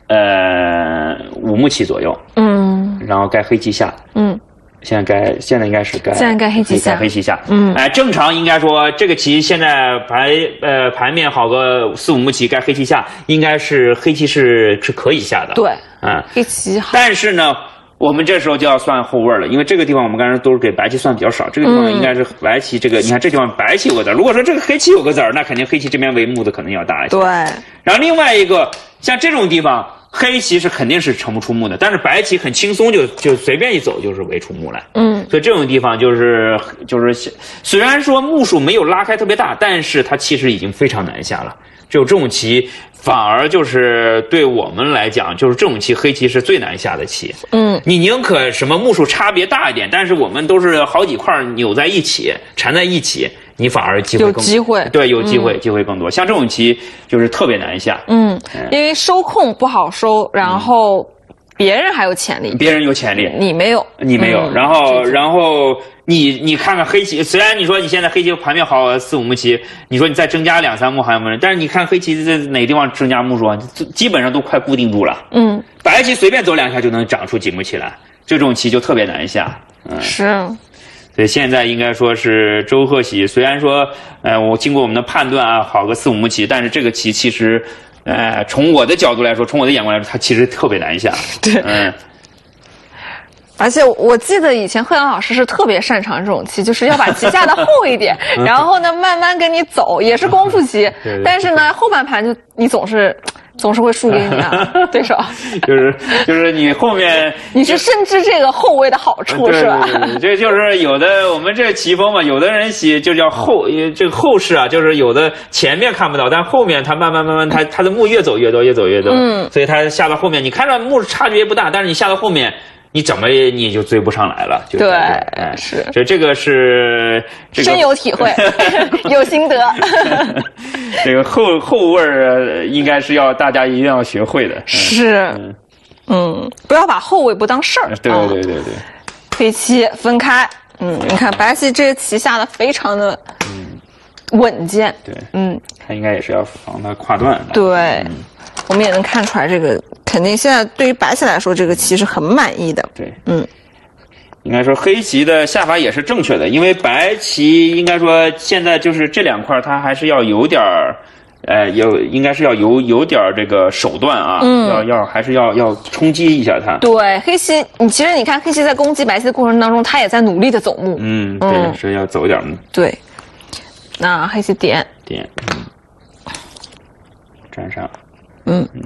呃五目棋左右，嗯，然后该黑棋下，嗯。现在该现在应该是该现在该黑棋下， 该黑棋下，嗯，哎、呃，正常应该说这个棋现在牌呃盘面好个四五目棋，该黑棋下，应该是黑棋是是可以下的， 对， 嗯， 黑棋好。 但是呢，我们这时候就要算后位了，因为这个地方我们刚才都是给白棋算比较少，这个地方应该是白棋这个，嗯、你看这地方白棋有个子儿，如果说这个黑棋有个子儿，那肯定黑棋这边为目的可能要大一些， 对。 然后另外一个像这种地方。黑棋是肯定是成不出目的，但是白棋很轻松就就随便一走就是围出目来，嗯，所以这种地方就是就是虽然说目数没有拉开特别大，但是它其实已经非常难下了。只有这种棋反而就是对我们来讲，就是这种棋黑棋是最难下的棋，嗯，你宁可什么目数差别大一点，但是我们都是好几块扭在一起缠在一起。你反而机会更有机会， 对，有机会，嗯、机会更多。像这种棋就是特别难下， 嗯，因为收控不好收，然后别人还有潜力， 别人有潜力， 你没有， 你没有。嗯、然后，然后你你看看黑棋，虽然你说你现在黑棋盘面好四五目棋，你说你再增加两三目还有没有人？但是你看黑棋在哪个地方增加目数啊？基本上都快固定住了。嗯，白棋随便走两下就能长出几目棋来，这种棋就特别难下。嗯， 是。 所以现在应该说是周鹤喜，虽然说，呃，我经过我们的判断啊，好个四五目棋，但是这个棋其实，呃，从我的角度来说，从我的眼光来说，它其实特别难下。 对， 嗯。 而且我记得以前贺阳老师是特别擅长这种棋，就是要把棋下的厚一点，然后呢慢慢跟你走，也是功夫棋，对对，但是呢后半盘就你总是。总是会输给你啊，对手。 就是就是你后面， 你是深知这个后位的好处是吧？ 对对对，这就是有的我们这个棋风嘛，有的人棋就叫后，这个后势啊，就是有的前面看不到，但后面他慢慢慢慢他他的目越走越多，越走越多，嗯，所以他下到后面，你看着目差距也不大，但是你下到后面。你怎么你就追不上来了？就对，哎，是， 所以这个是、这个、 深有体会，有心得。 这个后后味儿应该是要大家一定要学会的。 是，嗯，嗯不要把后位不当事儿。 对对对对对。 黑棋分开，嗯，你看白棋这个棋下的非常的稳健。 对，嗯，他应该也是要防他跨断。 对。嗯我们也能看出来，这个肯定现在对于白棋来说，这个棋是很满意的。 对，嗯，应该说黑棋的下法也是正确的，因为白棋应该说现在就是这两块，它还是要有点儿，呃，有应该是要有有点这个手段啊，嗯，要要还是要要冲击一下它。 对，黑棋，你其实你看黑棋在攻击白棋的过程当中，它也在努力的走目。 嗯，对，嗯、是要走点目。 对，那黑棋点点，嗯，粘上。 嗯嗯，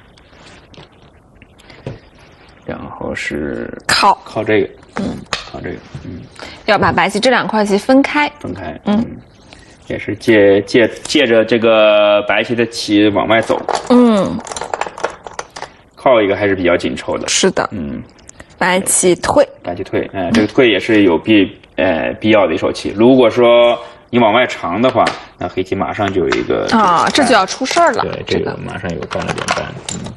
然后是靠靠这个，嗯，靠这个，嗯， 要把白棋这两块棋分开， 分开，嗯，也是借借借着这个白棋的棋往外走，嗯，靠一个还是比较紧凑的， 是的，嗯，白棋退， 白棋退，哎、呃，这个退也是有必呃必要的一手棋，如果说。你往外长的话，那黑棋马上就有一个啊，这就要出事儿了。 对，这个马上有干了点扳，嗯，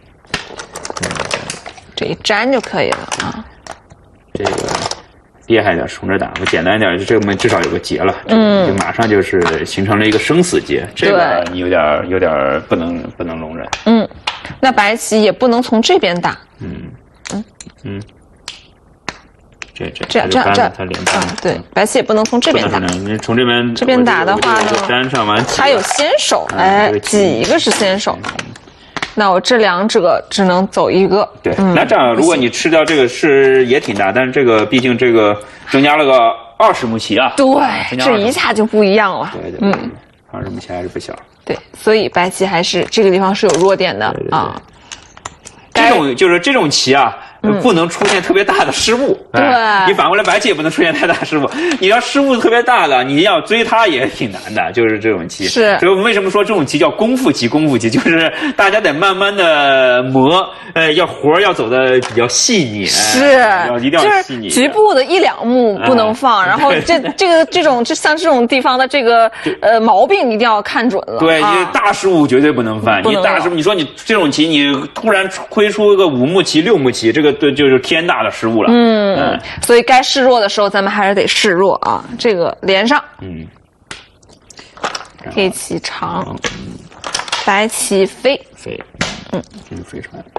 这一粘就可以了啊。 这个厉害点，从这打；我简单点，这个门至少有个结了，嗯，就马上就是形成了一个生死结，这个你有点有点不能不能容忍。 嗯，那白棋也不能从这边打。 嗯嗯嗯。这这这样这样这样， 它连扳、 嗯，对，白棋也不能从这边打， 你从这边这边打的话呢， 粘上完， 它有先手，哎，几一个是先手，那我这两者只能走一个。 对，那这样如果你吃掉这个是也挺大，但是这个毕竟这个增加了个二十目棋啊， 对，这一下就不一样了。 对对，嗯，二十目棋还是不小。 对，所以白棋还是这个地方是有弱点的啊。 这种就是这种棋啊。嗯、不能出现特别大的失误， 对、 哎，你反过来白棋也不能出现太大失误。你要失误特别大的，你要追它也挺难的，就是这种棋。 是， 所以我们为什么说这种棋叫功夫棋？功夫棋就是大家得慢慢的磨，呃，要活要走的比较细腻， 是， 哎、要一定要细腻。 局部的一两目不能放，哎、然后这这个这种就像这种地方的这个呃毛病一定要看准了。 对， 啊、 你大失误绝对不能犯，你大失误，你说你这种棋你突然挥出一个五目棋、六目棋，这个。对，就是天大的失误了。 嗯，嗯所以该示弱的时候，咱们还是得示弱啊。这个连上，嗯，黑棋长，嗯、白棋飞， 飞，嗯，真飞出来了。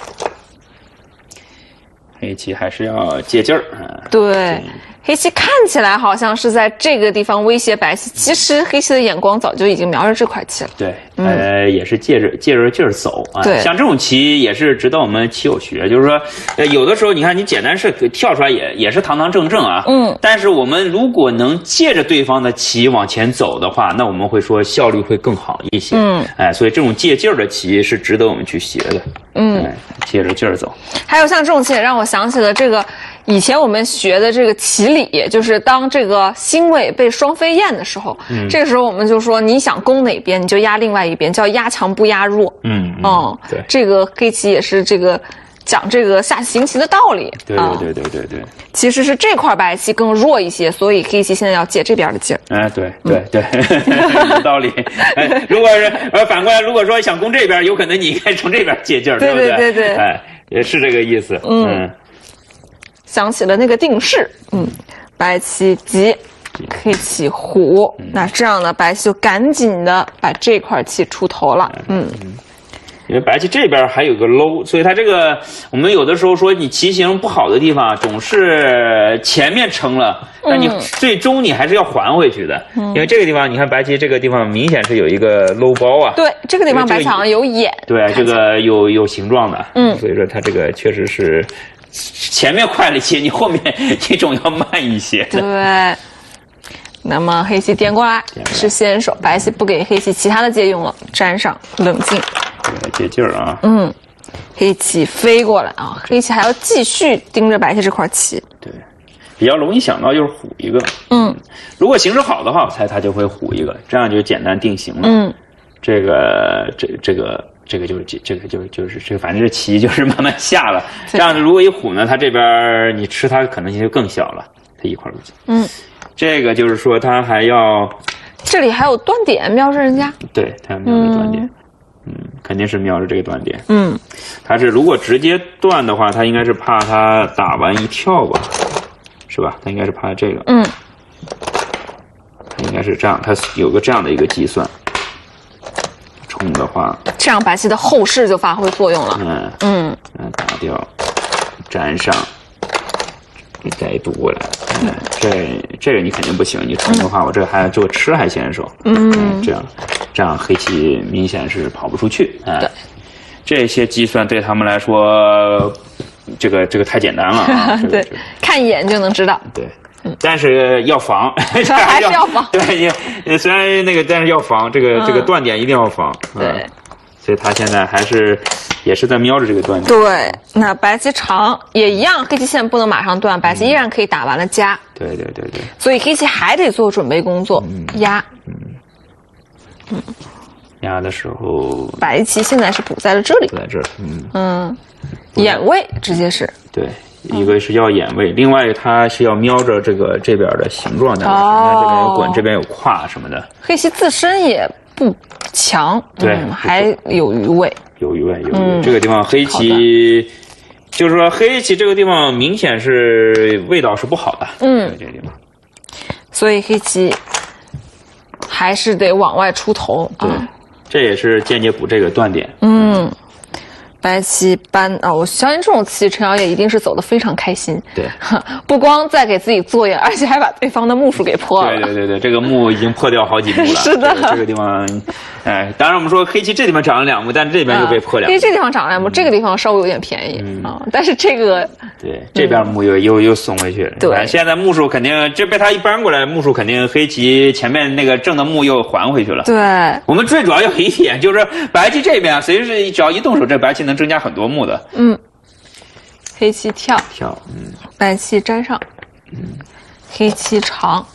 黑棋还是要借劲儿啊。 对，黑棋看起来好像是在这个地方威胁白棋，其实黑棋的眼光早就已经瞄着这块棋了。 对，嗯、呃，也是借着借着劲儿走啊。 对， 像这种棋也是值得我们棋友学，就是说，呃，有的时候你看你简单是跳出来也也是堂堂正正啊。嗯。但是我们如果能借着对方的棋往前走的话，那我们会说效率会更好一些。嗯。哎，所以这种借劲儿的棋是值得我们去学的。嗯。哎，借着劲儿走。 还有像这种棋也让我想起了这个以前我们学的这个棋理，就是当这个星位被双飞燕的时候，嗯，这个时候我们就说你想攻哪边你就压另外一边，叫压强不压弱。嗯嗯，嗯对，这个黑棋也是这个讲这个下行棋的道理。 对对对对对对， 其实是这块白棋更弱一些，所以黑棋现在要借这边的劲儿。 哎，对对对，嗯、有道理。哎，如果是呃反过来，如果说想攻这边，有可能你应该从这边借劲儿，对不对？ 对对对对， 哎，也是这个意思。嗯。嗯， 想起了那个定式，嗯，白棋急，黑棋虎，嗯、那这样呢，白棋就赶紧的把这块棋出头了，嗯。嗯， 因为白棋这边还有个 low， 所以它这个我们有的时候说你棋形不好的地方，总是前面撑了，但你最终你还是要还回去的。嗯、因为这个地方，你看白棋这个地方明显是有一个 low 包啊。 对，这个地方白棋好像有眼。 对，这个有有形状的。嗯，所以说它这个确实是前面快了一些，你后面你总要慢一些。 对。那么黑棋颠过来是先手，白棋不给黑棋其他的借用了，粘上冷静， 借劲儿啊。 嗯，黑棋飞过来啊，黑棋还要继续盯着白棋这块棋。 对，比较容易想到就是虎一个。嗯，如果形势好的话，我猜他就会虎一个，这样就简单定型了。嗯，这个这这个这个就是这个就就是这个，反正这棋就是慢慢下了。这样子，如果一虎呢，他这边你吃它可能性就更小了，他一块路径。嗯。这个就是说，他还要， 这里还有断点，瞄着人家。 对，他要瞄着断点，嗯，嗯，肯定是瞄着这个断点。嗯，他是如果直接断的话，他应该是怕他打完一跳吧，是吧？他应该是怕这个。嗯，他应该是这样，他有个这样的一个计算。冲的话， 这样白棋的后势就发挥作用了。嗯嗯，嗯，打掉，粘上。再渡过来，嗯，这这个你肯定不行，你冲的话，我这还做吃还先手，嗯，这样这样黑棋明显是跑不出去，哎，对，这些计算对他们来说，这个这个太简单了啊， 对，这个、看一眼就能知道， 对，但是要防， 还是要防， 对，你虽然那个，但是要防，这个、嗯、这个断点一定要防， 对、 嗯，所以他现在还是。也是在瞄着这个断点。 对，那白棋长也一样，黑棋现在不能马上断，白棋依然可以打完了加。 对对对对。 所以黑棋还得做准备工作，嗯、压。嗯。 嗯。压的时候， 白棋现在是补在了这里。 补在这儿，嗯。 嗯。眼位直接是。 对，一个是要眼位，嗯、另外它是要瞄着这个这边的形状的，哦、这边有滚，这边有跨什么的。 黑棋自身也不强， 对， 嗯、还有余位。 有余位，有余位。嗯、这个地方黑棋，就是说黑棋这个地方明显是味道是不好的。嗯，这个地方， 所以黑棋还是得往外出头。 对， 啊、 这也是间接补这个断点。 嗯，白棋搬啊，我相信这种棋陈瑶也一定是走得非常开心。 对， 不光在给自己作业，而且还把对方的目数给破了。 对对对对，这个目已经破掉好几目了。 是的， 这个地方。哎，当然我们说黑棋这地方涨了两目，但是这边又被破两目。 因为这地方涨了两目，嗯、这个地方稍微有点便宜、嗯、啊，但是这个对这边目又、嗯、又又松回去了。 对， 现在目数肯定这被他一搬过来，目数肯定黑棋前面那个正的目又还回去了。 对， 我们最主要有一点就是白棋这边随时只要一动手，这白棋能增加很多目的。 嗯，黑棋跳跳，嗯， 白棋粘上，嗯，黑棋长。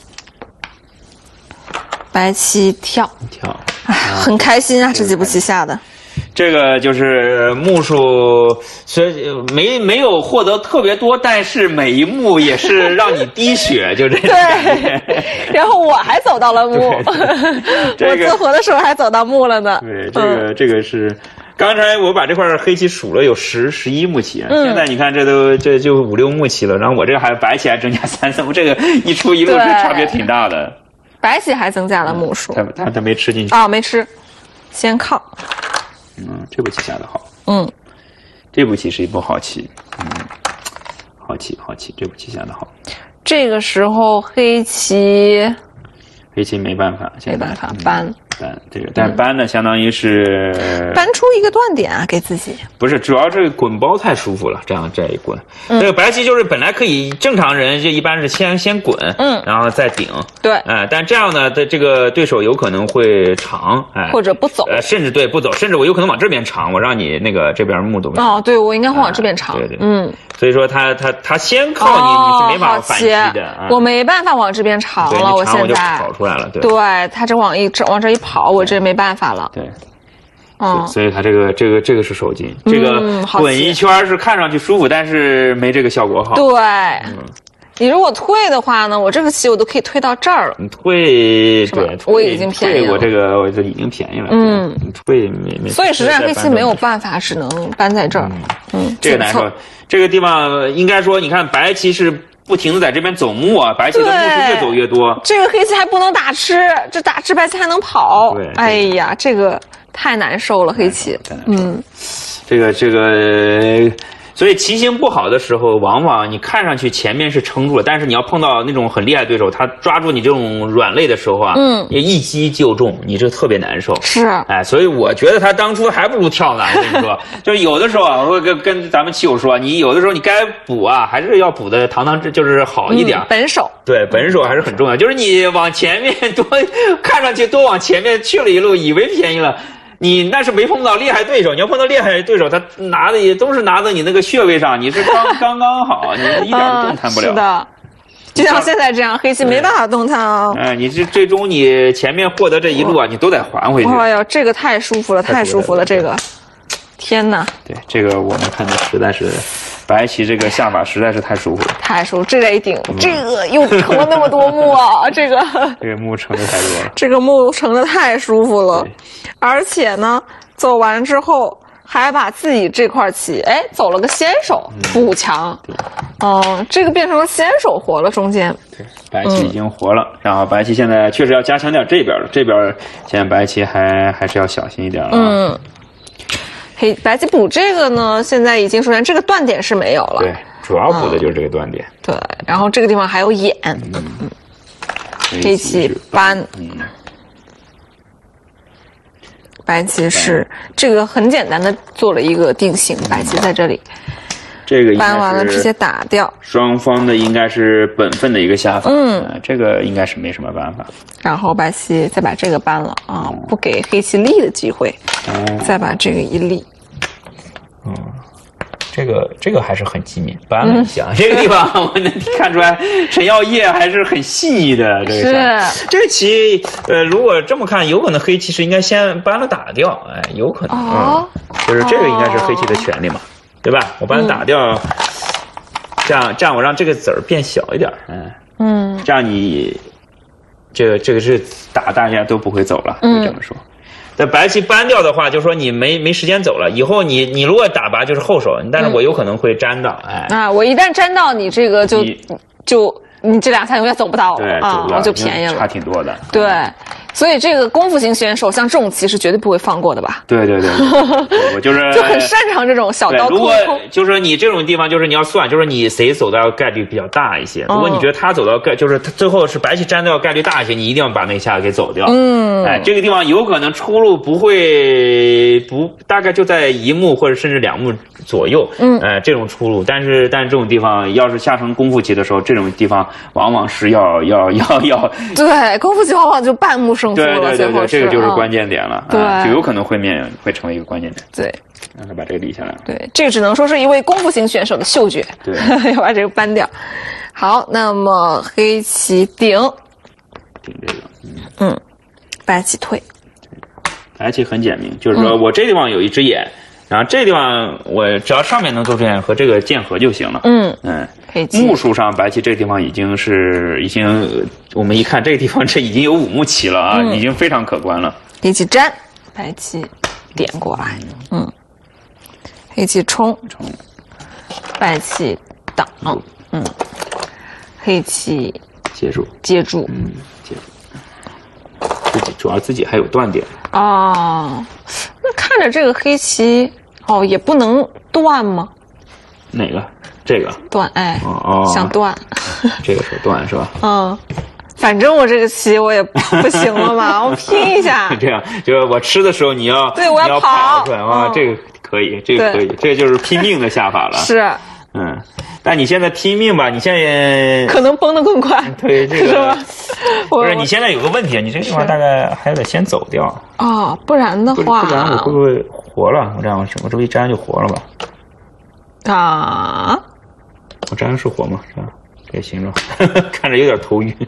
白棋跳跳， 哎，很开心啊！这几步棋下的， 这个就是目数，虽然没没有获得特别多，但是每一目也是让你滴血，就这样。 对，然后我还走到了目， 这个、 我自活的时候还走到目了呢。 对，这个、嗯、这个是。刚才我把这块黑棋数了有十十一目棋，嗯、现在你看这都这就五六目棋了，然后我这个还白棋还增加三四目，这个一出一入是差别挺大的。 白棋还增加了目数， 他他他没吃进去啊、哦，没吃，先靠， 嗯，这步棋下的好。 嗯， 这步棋是一步好棋。嗯，好棋，好棋，这步棋下的好。 这个时候黑棋， 黑棋没办法， 没办法搬。嗯搬这个，但是搬呢，相当于是搬出一个断点啊，给自己。 不是，主要这个滚包太舒服了，这样这一滚。嗯、这个白棋就是本来可以正常人就一般是先先滚，嗯，然后再顶。 对， 哎、呃，但这样呢，的这个对手有可能会长，哎、呃， 或者不走， 呃，甚至对不走，甚至我有可能往这边长，我让你那个这边目都哦，对我应该会往这边长， 呃、对对， 嗯。 所以说他他他先靠你，哦、你是没法反击的、啊。 我没办法往这边长了，我现在我就跑出来了。对， 对他这往一往这一跑，我这没办法了。 对，嗯，所以他这个这个这个是手筋，这个滚一圈是看上去舒服，但是没这个效果好。 对，嗯、你如果退的话呢，我这个棋我都可以退到这儿了。 你退，对， 我已经便宜了。 我这个我就已经便宜了。 嗯， 你退没没。 所以实际上黑棋没有办法，只能搬在这儿。嗯， 这个难受。这个地方应该说，你看白棋是不停的在这边走目啊，白棋的目是越走越多。 这个黑棋还不能打吃，这打吃白棋还能跑。 对， 哎呀，这个太难受了，黑棋。嗯， 这个这个。所以棋形不好的时候，往往你看上去前面是撑住了，但是你要碰到那种很厉害的对手，他抓住你这种软肋的时候啊，嗯，一击就中，你这特别难受。 是， 哎，所以我觉得他当初还不如跳呢。我跟你说，就是有的时候啊，我会跟跟咱们棋友说，你有的时候你该补啊，还是要补的堂堂，就是好一点。 嗯、本手对，本手还是很重要。就是你往前面多，看上去多往前面去了一路，以为便宜了。你那是没碰到厉害对手，你要碰到厉害对手，他拿的也都是拿在你那个穴位上，你是刚刚刚好，你一点都动弹不了。 嗯、是的，就像现在这样，黑棋没办法动弹啊。 哎，你这最终你前面获得这一路啊，你都得还回去。 哎呦，这个太舒服了，太舒服了，这个，天哪！ 对，这个我们看的实在是。白棋这个下法实在是太舒服了， 太舒服，这在一顶，嗯、这个又成了那么多目啊！这个这个目成的太多了， 这个目成的太舒服了，而且呢，走完之后还把自己这块棋，哎，走了个先手补强，哦、嗯，这个变成了先手活了，中间对，白棋已经活了，嗯、然后白棋现在确实要加强点这边了，这边现在白棋还还是要小心一点了， 嗯。黑白棋补这个呢，现在已经首先这个断点是没有了。 对，主要补的就是这个断点。 嗯、对，然后这个地方还有眼。嗯嗯。黑棋搬。嗯。白棋是这个很简单的做了一个定型，嗯、白棋在这里。 这个搬完了直接打掉。 双方的应该是本分的一个下法。嗯、呃，这个应该是没什么办法。 然后白棋再把这个搬了啊，嗯、不给黑棋立的机会。嗯、再把这个一立。 嗯，这个这个还是很机敏，搬了一下，嗯、这个地方我能看出来陈耀烨还是很细腻的。这个是这个棋，呃，如果这么看，有可能黑棋是应该先搬了打掉，哎，有可能，哦、嗯，就是这个应该是黑棋的权利嘛，哦、对吧？我搬打掉，嗯、这样这样我让这个子儿变小一点，嗯嗯，这样你这个这个是打大家都不会走了，就这么说。嗯那白棋搬掉的话，就说你没没时间走了。以后你你如果打拔就是后手，但是我有可能会粘到，哎啊，我一旦粘到你这个就就你这两下永远走不到了啊，我就便宜了， 差挺多的。 对，所以这个功夫型选手像这种棋是绝对不会放过的吧？ 对对对，我就是就很擅长这种小刀突。 如果就是你这种地方，就是你要算，就是你谁走到概率比较大一些。如果你觉得他走到概，就是最后是白棋粘到概率大一些，你一定要把那下给走掉。嗯，哎，这个地方有可能出路不会不大概就在一目或者甚至两目左右。嗯，哎，这种出路，但是但是这种地方要是下成功夫棋的时候，这种地方往往是要要要要对功夫棋往往就半目胜负了， 对对对对，这个就是关键点了， 对， 就有可能会面会成为一个关键点。 对， 让他把这个立下来。 对，这个只能说是一位功夫型选手的嗅觉， 对， 要把这个搬掉。好，那么黑棋顶， 顶这个，嗯嗯，白棋退。 白棋很简明，就是说我这地方有一只眼。然后这地方我只要上面能做出眼和这个剑合就行了。嗯嗯，目数上白棋这个地方已经是已经，我们一看这个地方这已经有五目棋了啊，嗯、已经非常可观了。 黑棋粘，白棋点过来，嗯，黑棋冲冲，白棋挡，嗯，黑棋接住接住， 嗯，接住。自己主要自己还有断点哦，那看着这个黑棋，哦，也不能断吗？ 哪个？这个断，哎， 哦哦， 想断， 这个是断是吧？ 嗯，反正我这个棋我也不行了嘛，我拼一下。 这样就是我吃的时候你要对我要你要跑出来啊， 嗯、 这个可以，这个可以，这就是拼命的下法了。 是， 嗯，但你现在拼命吧，你现在可能崩得更快。 对，这个是吧？ 不是，你现在有个问题，你这个地方大概还得先走掉哦，不然的话， 不然我会不会活了？我这样我这么一粘就活了吧？ 啊。 我这样是活吗？是吧？这个形状看着有点头晕。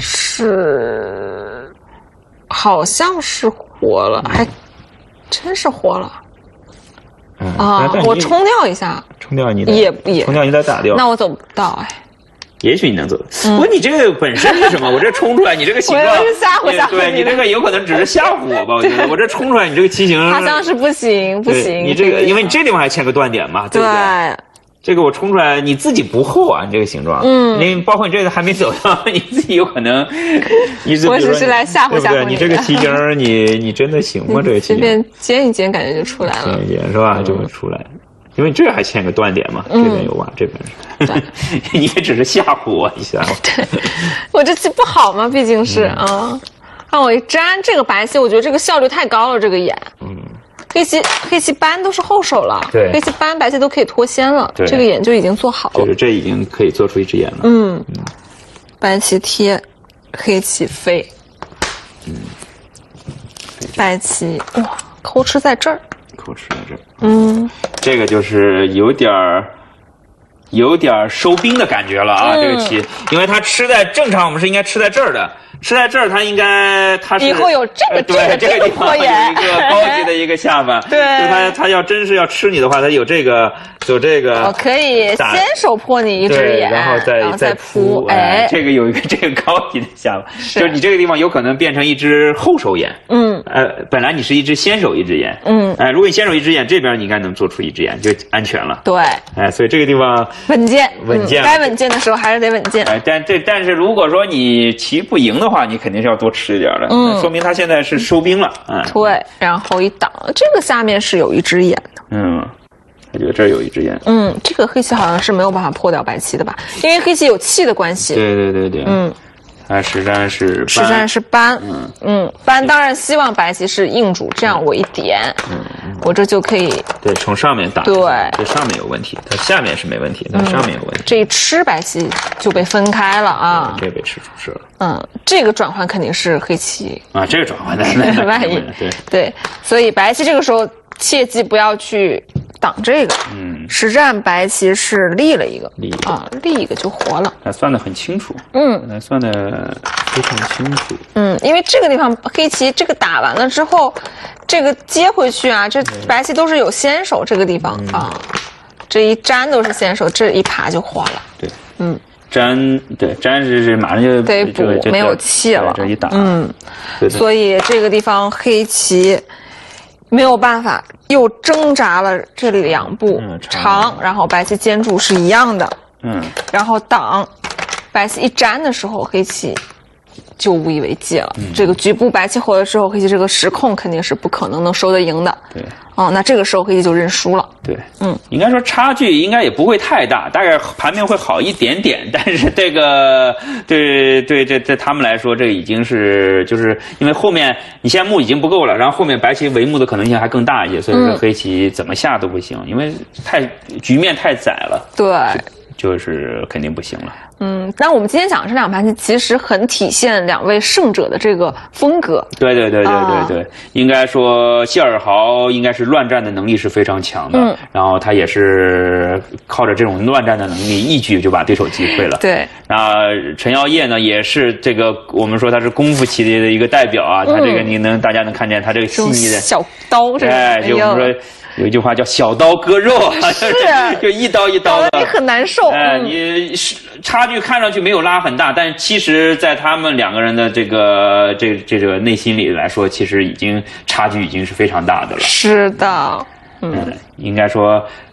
是，好像是活了，还真是活了。 嗯啊，我冲掉一下， 冲掉你也也冲掉你再打掉。 那我走不到哎。 也许你能走，不过你这个本身是什么？我这冲出来，你这个形状， 我是吓唬吓唬对你这个有可能只是吓唬我吧？我觉得我这冲出来，你这个棋形好像是不行，不行。 你这个，因为你这地方还欠个断点嘛，对不对？这个我冲出来，你自己不厚啊，你这个形状，嗯，你包括你这个还没走到，你自己有可能，你我只是来吓唬吓唬你。你这个棋形，你你真的行吗？这个棋形， 随便尖一尖，感觉就出来了， 尖一尖是吧？就会出来。因为这还欠个断点嘛，这边有吧，这边是，你也只是吓唬我一下。 对，我这棋不好嘛，毕竟是啊，让我一粘这个白棋，我觉得这个效率太高了，这个眼，嗯，黑棋黑棋扳都是后手了， 对， 黑棋扳白棋都可以脱先了， 对， 这个眼就已经做好了， 就是这已经可以做出一只眼了， 嗯，嗯白棋贴，黑棋飞，嗯，白棋哇，抠吃在这儿。 口吃在这儿， 嗯， 这个就是有点儿，有点儿收兵的感觉了啊，嗯、这个棋，因为它吃在正常我们是应该吃在这儿的，吃在这儿它应该它是以后有这个、呃、 对这个这个地方有一个高级的一个下巴， 对， 它它要真是要吃你的话，它有这个有这个， 我可以先手破你一只眼， 然后再然后再扑， 哎，这个有一个这个高级的下巴，就是你这个地方有可能变成一只后手眼，嗯，呃，本来你是一只先手一只眼，嗯，哎、呃，如果你先手一只眼，这边你应该能做出一只眼，就安全了， 对， 哎，所以这个地方稳健， 稳健， 该稳健的时候还是得稳健， 哎，但这但是如果说你棋不赢的话，你肯定是要多吃一点的，嗯，说明他现在是收兵了，嗯， 对，然后一挡，这个下面是有一只眼的， 嗯。我觉得这儿有一只眼， 嗯，这个黑棋好像是没有办法破掉白棋的吧？因为黑棋有气的关系。 对对对对，嗯，它实战是实战是扳，嗯嗯，扳当然希望白棋是硬主，这样我一点，嗯，我这就可以对从上面打， 对， 这上面有问题，它下面是没问题，它上面有问题。 这一吃白棋就被分开了啊， 这被吃出事了。 嗯，这个转换肯定是黑棋啊，这个转换的万一对对，所以白棋这个时候切记不要去。挡这个，嗯，实战白棋是立了一个， 立啊，立一个就活了。 他算得很清楚， 嗯， 他算得非常清楚， 嗯，因为这个地方黑棋这个打完了之后，这个接回去啊，这白棋都是有先手，这个地方、嗯、啊，这一粘都是先手，这一爬就活了。 对，嗯，粘对粘是是马上就得补，没有气了， 这一打， 嗯，所以这个地方黑棋。没有办法，又挣扎了这两步、嗯、长，然后白棋尖住是一样的，嗯，然后挡，白棋一粘的时候，黑棋就无以为继了。嗯、这个局部白棋活了之后，黑棋这个时控肯定是不可能能收得赢的。 对， 哦，那这个时候黑棋就认输了。 对，嗯，应该说差距应该也不会太大，大概盘面会好一点点，但是这个对对这对他们来说，这个已经是就是因为后面你现在目已经不够了，然后后面白棋围目的可能性还更大一些，所以说黑棋怎么下都不行，因为太局面太窄了。 对。 就是肯定不行了。 嗯，那我们今天讲的这两盘棋，其实很体现两位胜者的这个风格。 对对对对对对，啊、应该说谢尔豪应该是乱战的能力是非常强的，嗯、然后他也是靠着这种乱战的能力，一举就把对手击溃了。 对， 然后陈耀烨呢，也是这个我们说他是功夫棋的一个代表啊，嗯、他这个你能大家能看见他这个细腻的小刀，这个哎，就我们说。有一句话叫小刀割肉， 是就一刀一刀的， 你很难受。 哎，你差距看上去没有拉很大，但其实，在他们两个人的这个这这个内心里来说，其实已经差距已经是非常大的了。 是的， 嗯，应该说，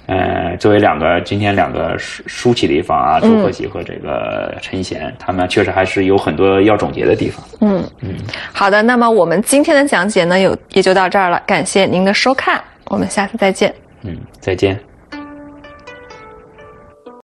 呃，作为两个今天两个输输棋的一方啊，朱贺喜和这个陈贤，他们确实还是有很多要总结的地方。 嗯嗯，好的，那么我们今天的讲解呢，有也就到这儿了，感谢您的收看，我们下次再见。 嗯，再见。